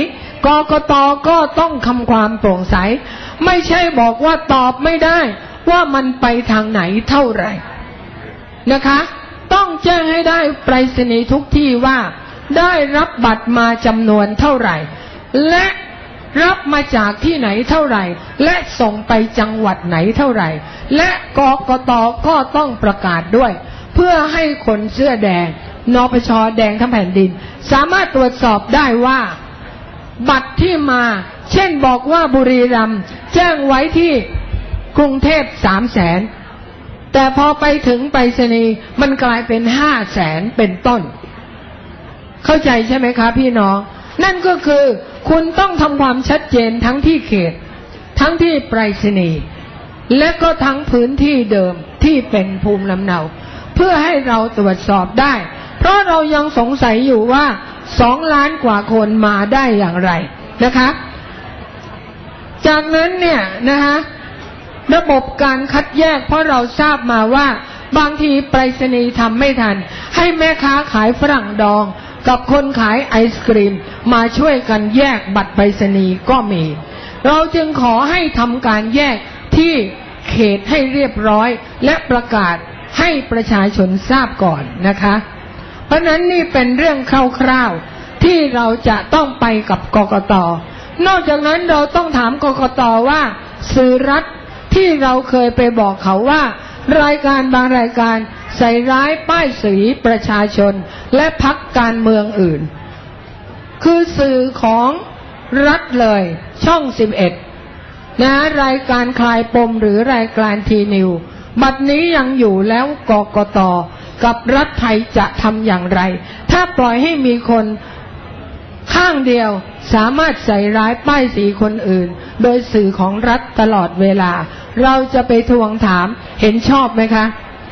กกต.ก็ต้องทำความโปร่งใสไม่ใช่บอกว่าตอบไม่ได้ว่ามันไปทางไหนเท่าไหร่นะคะต้องแจ้งให้ได้ไปรษณีย์ทุกที่ว่าได้รับบัตรมาจำนวนเท่าไหร่และรับมาจากที่ไหนเท่าไหร่และส่งไปจังหวัดไหนเท่าไหร่และกกต.ก็ต้องประกาศด้วยเพื่อให้คนเสื้อแดงนปช.แดงทั้งแผ่นดินสามารถตรวจสอบได้ว่าบัตรที่มาเช่นบอกว่าบุรีรัมย์แจ้งไว้ที่กรุงเทพสามแสนแต่พอไปถึงไปรษณีย์มันกลายเป็นห้าแสนเป็นต้นเข้าใจใช่ไหมคะพี่น้องนั่นก็คือคุณต้องทำความชัดเจนทั้งที่เขตทั้งที่ไปรษณีย์และก็ทั้งพื้นที่เดิมที่เป็นภูมิลำเนาเพื่อให้เราตรวจสอบได้เพราะเรายังสงสัยอยู่ว่าสองล้านกว่าคนมาได้อย่างไรนะคะจากนั้นเนี่ยนะคะระบบการคัดแยกเพราะเราทราบมาว่าบางทีไปรษณีย์ทำไม่ทันให้แม่ค้าขายฝรั่งดองกับคนขายไอศกรีมมาช่วยกันแยกบัตรไปรษณีย์ก็มีเราจึงขอให้ทำการแยกที่เขตให้เรียบร้อยและประกาศให้ประชาชนทราบก่อนนะคะเพราะนั้นนี่เป็นเรื่องคร่าวๆที่เราจะต้องไปกับกกต.นอกจากนั้นเราต้องถามกกต.ว่าสื่อรัฐที่เราเคยไปบอกเขาว่ารายการบางรายการใส่ร้ายป้ายสีประชาชนและพรรคการเมืองอื่นคือสื่อของรัฐเลยช่องสิบเอ็ดนะรายการคลายปมหรือรายการทีนิวบัดนี้ยังอยู่แล้วกกต.กับรัฐไทยจะทำอย่างไรถ้าปล่อยให้มีคนข้างเดียวสามารถใส่ร้ายป้ายสีคนอื่นโดยสื่อของรัฐตลอดเวลาเราจะไปทวงถามเห็นชอบไหมคะ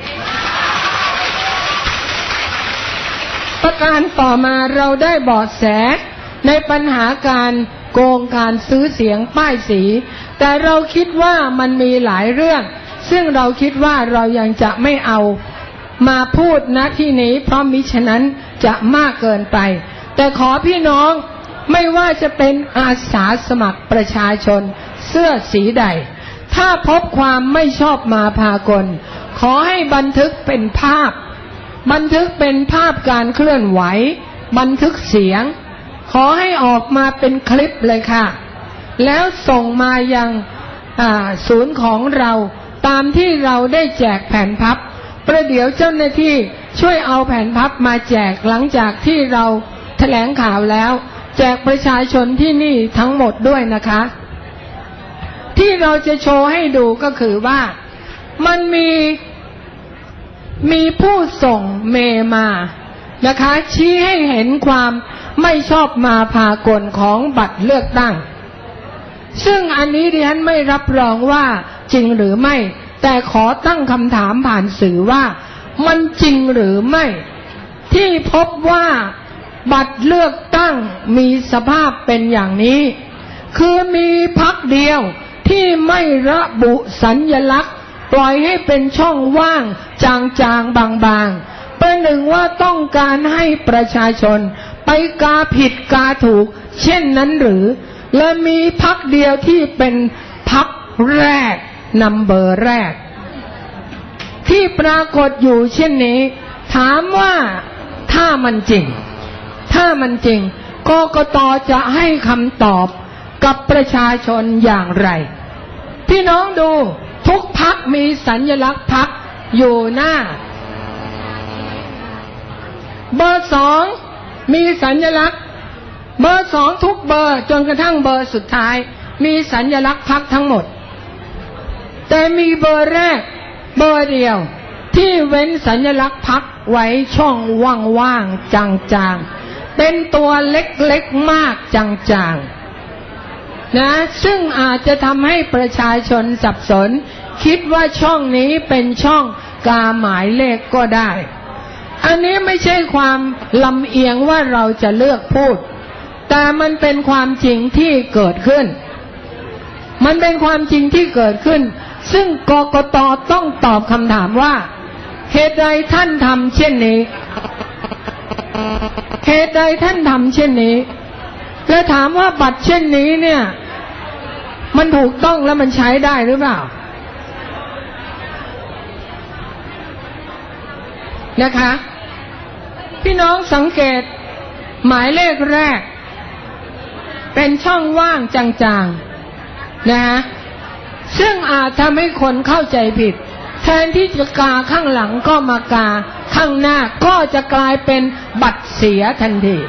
ประการต่อมาเราได้เบาะแสในปัญหาการโกงการซื้อเสียงป้ายสีแต่เราคิดว่ามันมีหลายเรื่องซึ่งเราคิดว่าเรายังจะไม่เอามาพูดณที่นี้เพราะมิฉะนั้นจะมากเกินไปแต่ขอพี่น้องไม่ว่าจะเป็นอาสาสมัครประชาชนเสื้อสีใดถ้าพบความไม่ชอบมาพากลขอให้บันทึกเป็นภาพบันทึกเป็นภาพการเคลื่อนไหวบันทึกเสียงขอให้ออกมาเป็นคลิปเลยค่ะแล้วส่งมายังศูนย์ของเราตามที่เราได้แจกแผ่นพับประเดี๋ยวเจ้าหน้าที่ช่วยเอาแผ่นพับมาแจกหลังจากที่เราแถลงข่าวแล้วแจกประชาชนที่นี่ทั้งหมดด้วยนะคะที่เราจะโชว์ให้ดูก็คือว่ามันมีมีผู้ส่งเมล์มานะคะชี้ให้เห็นความไม่ชอบมาพากลของบัตรเลือกตั้งซึ่งอันนี้ดิฉันไม่รับรองว่าจริงหรือไม่แต่ขอตั้งคำถามผ่านสื่อว่ามันจริงหรือไม่ที่พบว่าบัตรเลือกตั้งมีสภาพเป็นอย่างนี้คือมีพรรคเดียวที่ไม่ระบุสัญลักษณ์ปล่อยให้เป็นช่องว่างจางๆบางๆประหนึ่งว่าต้องการให้ประชาชนไปกาผิดกาถูกเช่นนั้นหรือและมีพรรคเดียวที่เป็นพรรคแรกนัมเบอร์แรกที่ปรากฏอยู่เช่นนี้ถามว่าถ้ามันจริงถ้ามันจริงกกต.จะให้คำตอบกับประชาชนอย่างไรพี่น้องดูทุกพรรคมีสัญลักษณ์พรรคอยู่หน้าเบอร์สองมีสัญลักษณ์เบอร์สองทุกเบอร์จนกระทั่งเบอร์สุดท้ายมีสัญลักษณ์พรรคทั้งหมดแต่มีเบอร์แรกเบอร์เดียวที่เว้นสัญลักษณ์พรรคไว้ช่องว่างๆจางๆเป็นตัวเล็กๆมากจางๆนะซึ่งอาจจะทำให้ประชาชนสับสนคิดว่าช่องนี้เป็นช่องกาหมายเลขก็ได้อันนี้ไม่ใช่ความลำเอียงว่าเราจะเลือกพูดแต่มันเป็นความจริงที่เกิดขึ้นมันเป็นความจริงที่เกิดขึ้นซึ่งกกต.ต้องตอบคำถามว่าเหตุใดท่านทำเช่นนี้เหตุใดท่านทำเช่นนี้แล้วถามว่าบัตรเช่นนี้เนี่ยมันถูกต้องแล้วมันใช้ได้หรือเปล่านะคะพี่น้องสังเกตหมายเลขแรกเป็นช่องว่างจางๆนะฮะซึ่งอาจทำให้คนเข้าใจผิดแทนที่จะกาข้างหลังก็มากาข้างหน้าก็จะกลายเป็นบัตรเสียทันที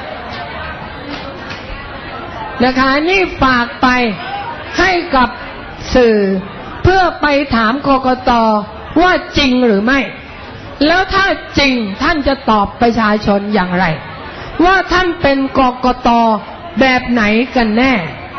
นะคะนี่ฝากไปให้กับสื่อเพื่อไปถามกกต.ว่าจริงหรือไม่แล้วถ้าจริงท่านจะตอบประชาชนอย่างไรว่าท่านเป็นกกต.แบบไหนกันแน่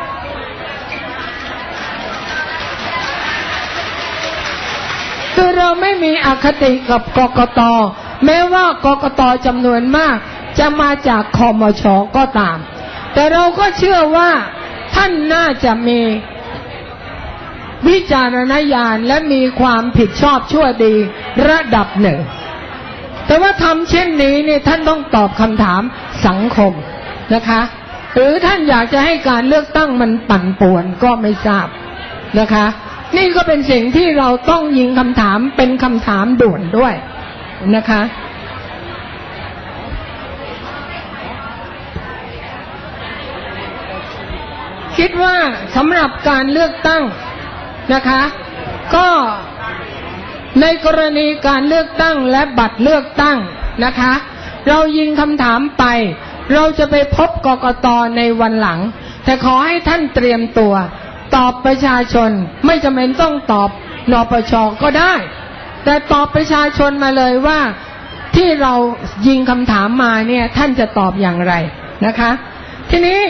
คือเราไม่มีอคติกับกกต.แม้ว่ากกต.จำนวนมากจะมาจากคมช.ก็ตามแต่เราก็เชื่อว่าท่านน่าจะมีวิจารณญาณและมีความผิดชอบชั่วดีระดับหนึ่งแต่ว่าทำเช่นนี้เนี่ยท่านต้องตอบคำถามสังคมนะคะหรือท่านอยากจะให้การเลือกตั้งมันปั่นป่วนก็ไม่ทราบนะคะนี่ก็เป็นสิ่งที่เราต้องยิงคำถามเป็นคำถามด่วนด้วยนะคะคิดว่าสำหรับการเลือกตั้งนะคะก็ในกรณีการเลือกตั้งและบัตรเลือกตั้งนะคะเรายิงคำถามไปเราจะไปพบกกต.ในวันหลังแต่ขอให้ท่านเตรียมตัวตอบประชาชนไม่จำเป็นต้องตอบนปช.ก็ได้แต่ตอบประชาชนมาเลยว่าที่เรายิงคำถามมาเนี่ยท่านจะตอบอย่างไรนะคะทีนี้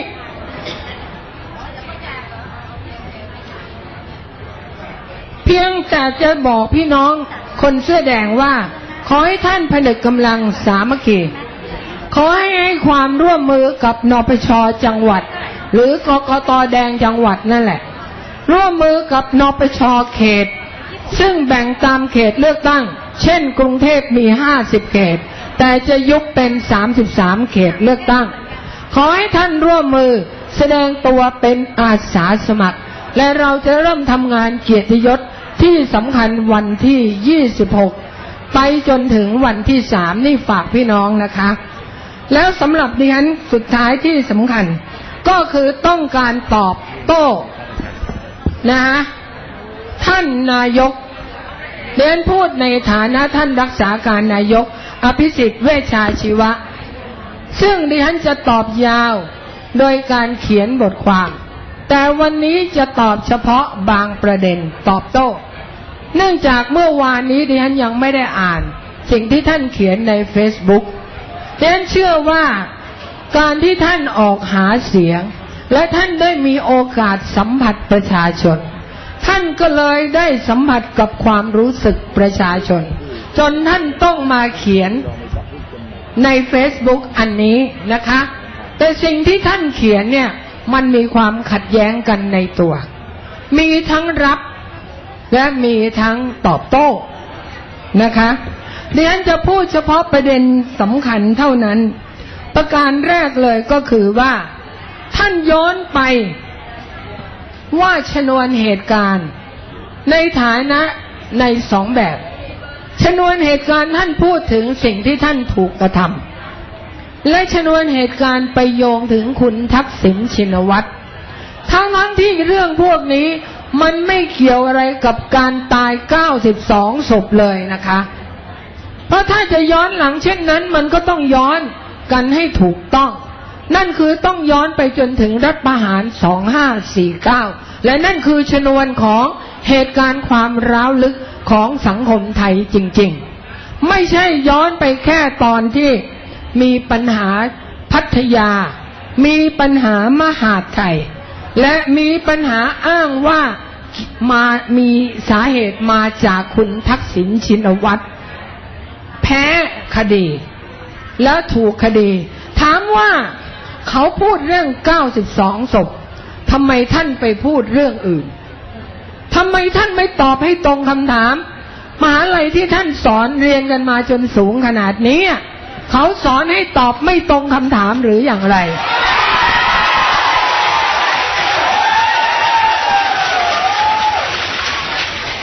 เพียงแต่จะบอกพี่น้องคนเสื้อแดงว่าขอให้ท่านผนึกกำลังสามัคคีขอให้ให้ความร่วมมือกับนปช.จังหวัดหรือกกต.แดงจังหวัดนั่นแหละร่วมมือกับนปช.เขตซึ่งแบ่งตามเขตเลือกตั้งเช่นกรุงเทพมีห้าสิบเขตแต่จะยุบเป็นสามสิบสามเขตเลือกตั้งขอให้ท่านร่วมมือแสดงตัวเป็นอาสาสมัครและเราจะเริ่มทำงานเกียรติยศที่สำคัญวันที่ยี่สิบหกไปจนถึงวันที่สามนี่ฝากพี่น้องนะคะแล้วสำหรับดิฉันสุดท้ายที่สำคัญก็คือต้องการตอบโต้นะท่านนายกเรียนพูดในฐานะท่านรักษาการนายกอภิสิทธิ์เวชชาชีวะซึ่งดิฉันจะตอบยาวโดยการเขียนบทความแต่วันนี้จะตอบเฉพาะบางประเด็นตอบโต้เนื่องจากเมื่อวานนี้ดิฉันยังไม่ได้อ่านสิ่งที่ท่านเขียนใน Facebook ดิฉันเชื่อว่าการที่ท่านออกหาเสียงและท่านได้มีโอกาสสัมผัสประชาชนท่านก็เลยได้สัมผัสกับความรู้สึกประชาชนจนท่านต้องมาเขียนใน Facebook อันนี้นะคะแต่สิ่งที่ท่านเขียนเนี่ยมันมีความขัดแย้งกันในตัวมีทั้งรับและมีทั้งตอบโต้นะคะดิฉันจะพูดเฉพาะประเด็นสำคัญเท่านั้นประการแรกเลยก็คือว่าท่านย้อนไปว่าชนวนเหตุการณ์ในฐานะในสองแบบชนวนเหตุการณ์ท่านพูดถึงสิ่งที่ท่านถูกกระทำและชนวนเหตุการณ์ไปโยงถึงคุณทักษิณชินวัตรทั้งทั้งที่เรื่องพวกนี้มันไม่เกี่ยวอะไรกับการตายเก้าสิบสองศพเลยนะคะเพราะถ้าจะย้อนหลังเช่นนั้นมันก็ต้องย้อนกันให้ถูกต้องนั่นคือต้องย้อนไปจนถึงรัฐประหารสองห้าสี่เก้าและนั่นคือชนวนของเหตุการณ์ความร้าวลึกของสังคมไทยจริงๆไม่ใช่ย้อนไปแค่ตอนที่มีปัญหาพัทยามีปัญหามหาดไทยและมีปัญหาอ้างว่ามามีสาเหตุมาจากคุณทักษิณชินวัตรแพ้คดีแล้วถูกคดีถามว่าเขาพูดเรื่องเก้าสิบสองศพทำไมท่านไปพูดเรื่องอื่นทำไมท่านไม่ตอบให้ตรงคำถามมหาลัยที่ท่านสอนเรียนกันมาจนสูงขนาดนี้เขาสอนให้ตอบไม่ตรงคำถามหรืออย่างไร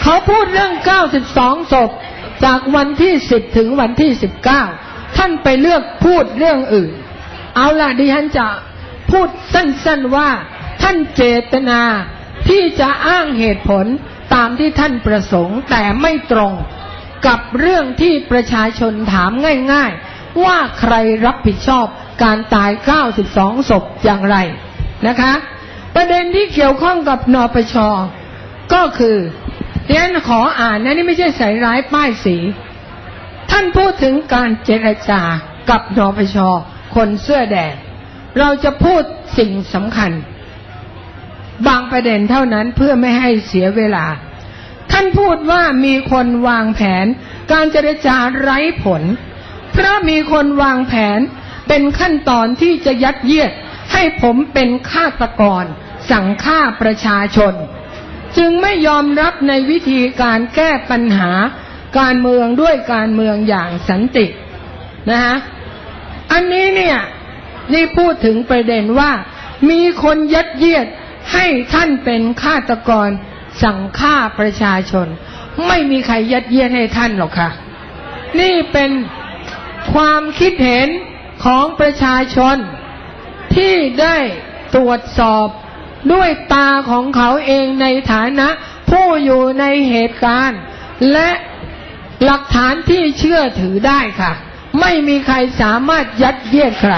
เขาพูดเรื่องเก้าสิบสองศพจากวันที่สิบถึงวันที่สิบเก้าท่านไปเลือกพูดเรื่องอื่นเอาล่ะดิฉันจะพูดสั้นๆว่าท่านเจตนาที่จะอ้างเหตุผลตามที่ท่านประสงค์แต่ไม่ตรงกับเรื่องที่ประชาชนถามง่ายๆว่าใครรับผิดชอบการตายเก้าสิบสองศพอย่างไรนะคะประเด็นที่เกี่ยวข้องกับนปช.ก็คือดิฉันขออ่านนะนี่ไม่ใช่ใส่ร้ายป้ายสีท่านพูดถึงการเจรจากับนปช.คนเสื้อแดงเราจะพูดสิ่งสำคัญบางประเด็นเท่านั้นเพื่อไม่ให้เสียเวลาท่านพูดว่ามีคนวางแผนการเจรจาไร้ผลเพราะมีคนวางแผนเป็นขั้นตอนที่จะยัดเยียดให้ผมเป็นฆาตกรสั่งฆ่าประชาชนจึงไม่ยอมรับในวิธีการแก้ปัญหาการเมืองด้วยการเมืองอย่างสันตินะฮะอันนี้เนี่ยนี่พูดถึงประเด็นว่ามีคนยัดเยียดให้ท่านเป็นฆาตกรสั่งฆ่าประชาชนไม่มีใครยัดเยียดให้ท่านหรอกค่ะนี่เป็นความคิดเห็นของประชาชนที่ได้ตรวจสอบด้วยตาของเขาเองในฐานะผู้อยู่ในเหตุการณ์และหลักฐานที่เชื่อถือได้ค่ะไม่มีใครสามารถยัดเยียดใคร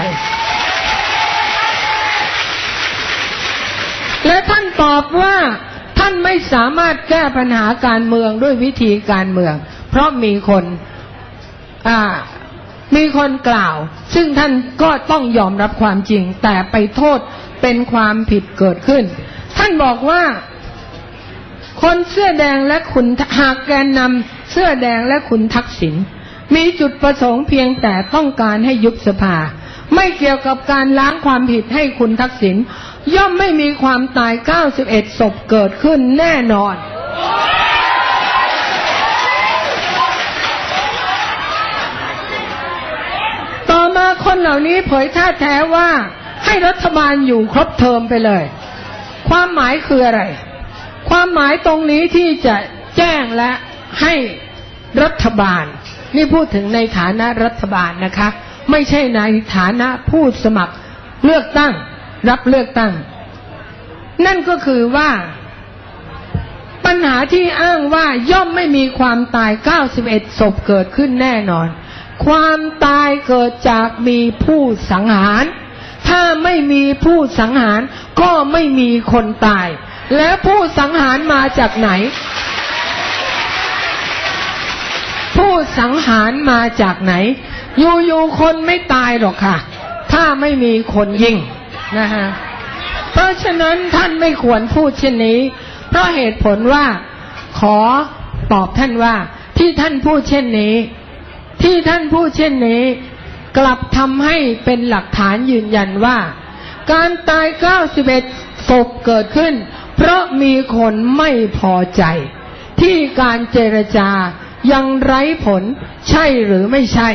และท่านตอบว่าท่านไม่สามารถแก้ปัญหาการเมืองด้วยวิธีการเมืองเพราะมีคนอ่ามีคนกล่าวซึ่งท่านก็ต้องยอมรับความจริงแต่ไปโทษเป็นความผิดเกิดขึ้นท่านบอกว่าคนเสื้อแดงและคุณหากแกนนำเสื้อแดงและคุณทักษิณมีจุดประสงค์เพียงแต่ต้องการให้ยุบสภาไม่เกี่ยวกับการล้างความผิดให้คุณทักษิณย่อมไม่มีความตายเก้าสิบเอ็ดศพเกิดขึ้นแน่นอนต่อมาคนเหล่านี้เผยท่าแท้ว่าให้รัฐบาลอยู่ครบเทอมไปเลยความหมายคืออะไรความหมายตรงนี้ที่จะแจ้งและให้รัฐบาลนี่พูดถึงในฐานะรัฐบาลนะคะไม่ใช่ในฐานะผู้สมัครเลือกตั้งรับเลือกตั้งนั่นก็คือว่าปัญหาที่อ้างว่าย่อมไม่มีความตายเก้าสิบเอ็ดศพเกิดขึ้นแน่นอนความตายเกิดจากมีผู้สังหารถ้าไม่มีผู้สังหารก็ไม่มีคนตายและผู้สังหารมาจากไหนผู้สังหารมาจากไหนอยู่ๆคนไม่ตายหรอกค่ะถ้าไม่มีคนยิงนะฮะเพราะฉะนั้นท่านไม่ควรพูดเช่นนี้เพราะเหตุผลว่าขอตอบท่านว่าที่ท่านพูดเช่นนี้ที่ท่านพูดเช่นนี้กลับทำให้เป็นหลักฐานยืนยันว่าการตายเก้าสิบเอ็ดศพเกิดขึ้นเพราะมีคนไม่พอใจที่การเจรจายังไร้ผลใช่หรือไม่ใช่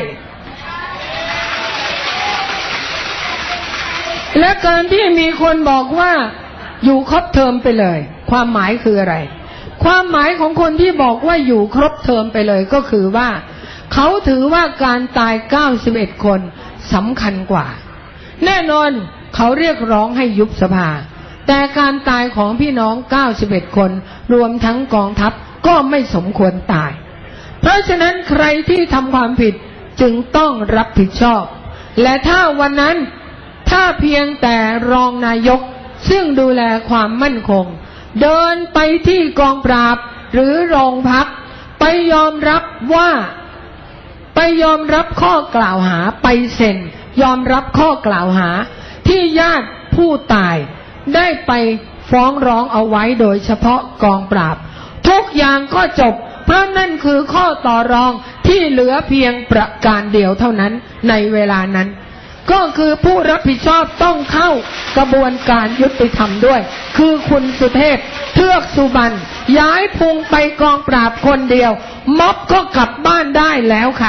และการที่มีคนบอกว่าอยู่ครบเทอมไปเลยความหมายคืออะไรความหมายของคนที่บอกว่าอยู่ครบเทอมไปเลยก็คือว่าเขาถือว่าการตายเก้าสิบเอ็ดคนสำคัญกว่าแน่นอนเขาเรียกร้องให้ยุบสภาแต่การตายของพี่น้องเก้าสิบเอ็ดคนรวมทั้งกองทัพก็ไม่สมควรตายเพราะฉะนั้นใครที่ทำความผิดจึงต้องรับผิดชอบและถ้าวันนั้นถ้าเพียงแต่รองนายกซึ่งดูแลความมั่นคงเดินไปที่กองปราบหรือโรงพักไปยอมรับว่าไปยอมรับข้อกล่าวหาไปเซ็นยอมรับข้อกล่าวหาที่ญาติผู้ตายได้ไปฟ้องร้องเอาไว้โดยเฉพาะกองปราบทุกอย่างก็จบเพราะนั่นคือข้อต่อรองที่เหลือเพียงประการเดียวเท่านั้นในเวลานั้นก็คือผู้รับผิดชอบต้องเข้ากระบวนการยุติธรรมด้วยคือคุณสุเทพเทือกสุบรรณย้ายพุงไปกองปราบคนเดียวม็อบก็กลับบ้านได้แล้วค่ะ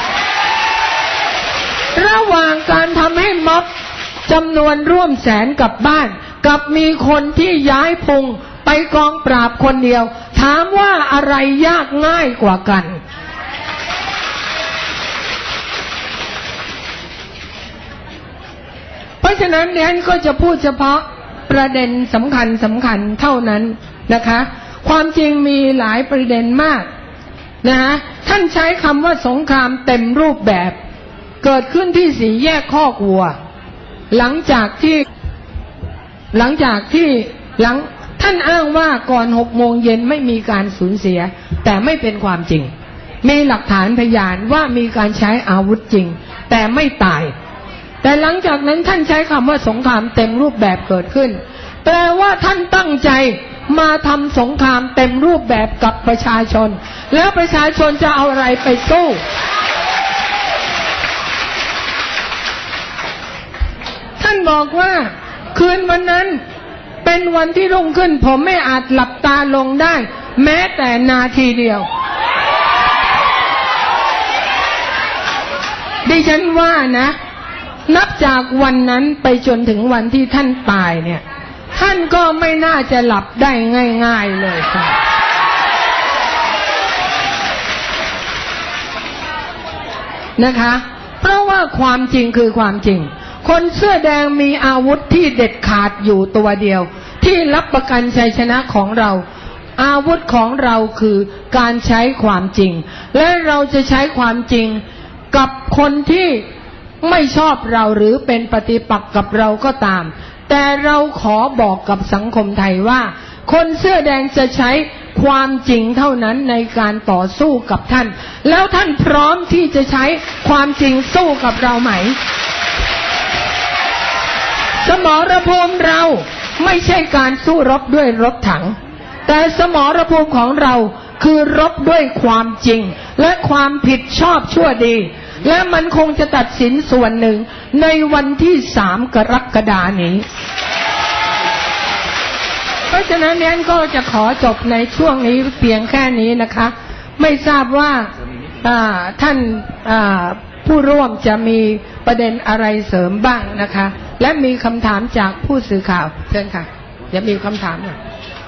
ระหว่างการทำให้ม็อบจำนวนร่วมแสนกลับบ้านกับมีคนที่ย้ายพุงไปกองปราบคนเดียวถามว่าอะไรยากง่ายกว่ากันเพราะฉะนั้นดิฉันก็จะพูดเฉพาะประเด็นสำคัญสำคัญเท่านั้นนะคะความจริงมีหลายประเด็นมากนะฮะท่านใช้คำว่าสงครามเต็มรูปแบบเกิดขึ้นที่สี่แยกคอกวัวหลังจากที่หลังจากที่หลังท่านอ้างว่าก่อนหกโมงเย็นไม่มีการสูญเสียแต่ไม่เป็นความจริงมีหลักฐานพยานว่ามีการใช้อาวุธจริงแต่ไม่ตายแต่หลังจากนั้นท่านใช้คำว่าสงครามเต็มรูปแบบเกิดขึ้นแปลว่าท่านตั้งใจมาทำสงครามเต็มรูปแบบกับประชาชนแล้วประชาชนจะเอาอะไรไปสู้ท่านบอกว่าคืนวันนั้นเป็นวันที่รุ่งขึ้นผมไม่อาจหลับตาลงได้แม้แต่นาทีเดียวดิฉันว่านะนับจากวันนั้นไปจนถึงวันที่ท่านตายเนี่ยท่านก็ไม่น่าจะหลับได้ง่ายๆเลยค่ะนะคะเพราะว่าความจริงคือความจริงคนเสื้อแดงมีอาวุธที่เด็ดขาดอยู่ตัวเดียวที่รับประกันชัยชนะของเราอาวุธของเราคือการใช้ความจริงและเราจะใช้ความจริงกับคนที่ไม่ชอบเราหรือเป็นปฏิปักษ์กับเราก็ตามแต่เราขอบอกกับสังคมไทยว่าคนเสื้อแดงจะใช้ความจริงเท่านั้นในการต่อสู้กับท่านแล้วท่านพร้อมที่จะใช้ความจริงสู้กับเราไหมสมรภูมิเราไม่ใช่การสู้รบด้วยรถถังแต่สมรภูมิของเราคือรบด้วยความจริงและความผิดชอบชั่วดีและมันคงจะตัดสินส่วนหนึ่งในวันที่สามกรกฎาคมนี้เพราะฉะนั้นแอนก็จะขอจบในช่วงนี้เพียงแค่นี้นะคะไม่ทราบว่าท่านผู้ร่วมจะมีประเด็นอะไรเสริมบ้างนะคะและมีคำถามจากผู้สื่อข่าวเชิญค่ะจะมีคำถามค่ะ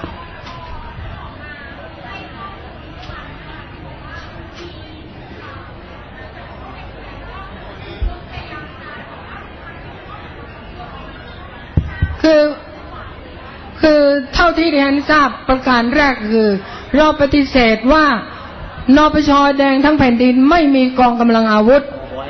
คือคือเท่าที่เรียนทราบประการแรกคือเราปฏิเสธว่านปช.แดงทั้งแผ่นดินไม่มีกองกำลังอาวุธ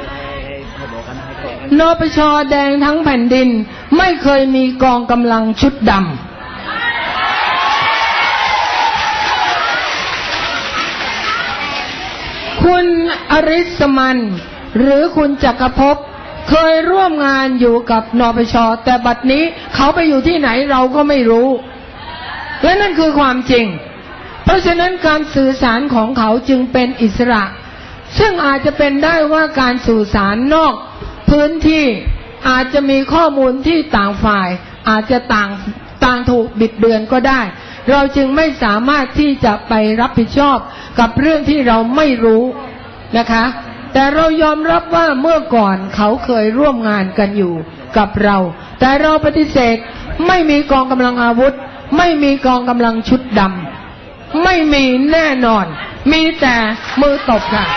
นปช.แดงทั้งแผ่นดินไม่เคยมีกองกำลังชุดดำคุณอริสมันหรือคุณจักรภพเคยร่วมงานอยู่กับนปช.แต่บัดนี้เขาไปอยู่ที่ไหนเราก็ไม่รู้และนั่นคือความจริงเพราะฉะนั้นการสื่อสารของเขาจึงเป็นอิสระซึ่งอาจจะเป็นได้ว่าการสื่อสารนอกพื้นที่อาจจะมีข้อมูลที่ต่างฝ่ายอาจจะต่างต่างถูกบิดเบือนก็ได้เราจึงไม่สามารถที่จะไปรับผิดชอบกับเรื่องที่เราไม่รู้นะคะแต่เรายอมรับว่าเมื่อก่อนเขาเคยร่วมงานกันอยู่กับเราแต่เราปฏิเสธไม่มีกองกำลังอาวุธไม่มีกองกำลังชุดดำไม่มีแน่นอนมีแต่มือตบค่ะ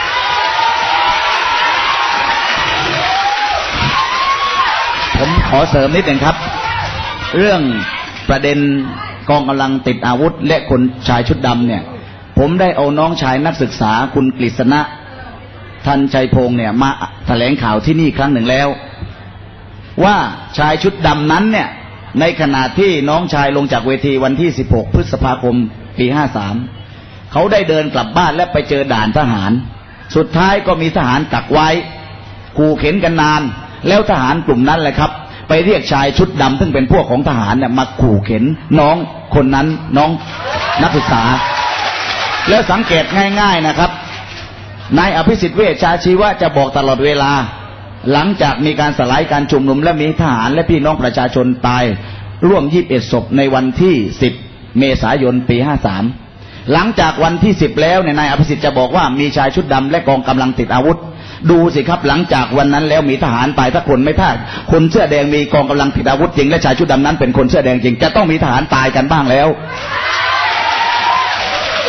ผมขอเสริมนิดหนึ่งครับเรื่องประเด็นกองกำลังติดอาวุธและคนชายชุดดำเนี่ยผมได้เอาน้องชายนักศึกษาคุณกฤษณะทันชัยพงษ์เนี่ยมาแถลงข่าวที่นี่ครั้งหนึ่งแล้วว่าชายชุดดำนั้นเนี่ยในขณะที่น้องชายลงจากเวทีวันที่สิบหกพฤษภาคมปีห้าสามเขาได้เดินกลับบ้านและไปเจอด่านทหารสุดท้ายก็มีทหารกักไว้ขู่เข็นกันนานแล้วทหารกลุ่มนั้นแหละครับไปเรียกชายชุดดำซึ่งเป็นพวกของทหารเนี่ยมาขู่เข็นน้องคนนั้นน้องนักศึกษาแล้วสังเกตง่ายๆนะครับนายอภิสิทธิ์เวชชาชีวะจะบอกตลอดเวลาหลังจากมีการสลายการชุมนุมและมีทหารและพี่น้องประชาชนตายร่วมยี่สิบเอ็ดศพในวันที่สิบเมษายนปีห้าสามหลังจากวันที่สิบแล้วเนี่ยนายอภิสิทธิ์จะบอกว่ามีชายชุดดำและกองกำลังติดอาวุธดูสิครับหลังจากวันนั้นแล้วมีทหารตายถ้าคนไม่พลาดคนเสื้อแดงมีกองกำลังติดอาวุธจริงและชายชุดดำนั้นเป็นคนเสื้อแดงจริงจะต้องมีทหารตายกันบ้างแล้ว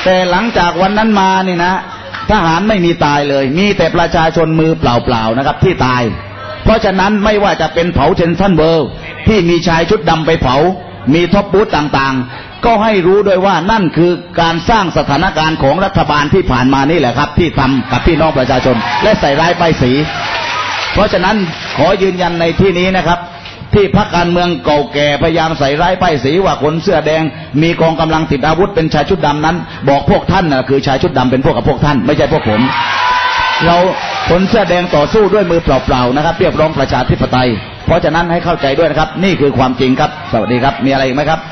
แต่หลังจากวันนั้นมานี่นะทหารไม่มีตายเลยมีแต่ประชาชนมือเปล่าๆนะครับที่ตายเพราะฉะนั้นไม่ว่าจะเป็นเผาเซนทรัลเวิลด์ที่มีชายชุดดำไปเผามีท็อปบูธต่างๆก็ให้รู้ด้วยว่านั่นคือการสร้างสถานการณ์ของรัฐบาลที่ผ่านมานี่แหละครับที่ทำกับพี่น้องประชาชนและใส่ร้ายป้ายสีเพราะฉะนั้นขอยืนยันในที่นี้นะครับที่พรรคการเมืองเก่าแก่พยายามใส่ร้ายป้ายสีว่าคนเสื้อแดงมีกองกำลังติดอาวุธเป็นชายชุดดำนั้นบอกพวกท่านนะคือชายชุดดำเป็นพวกกับพวกท่านไม่ใช่พวกผมเราคนเสื้อแดงต่อสู้ด้วยมือเปล่าๆนะครับเรียบร้องประชาธิปไตยเพราะฉะนั้นให้เข้าใจด้วยนะครับนี่คือความจริงครับสวัสดีครับมีอะไรอีกไหมครับ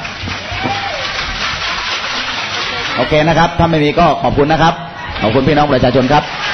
โอเคนะครับถ้าไม่มีก็ขอบคุณนะครับขอบคุณพี่น้องประชาชนครับ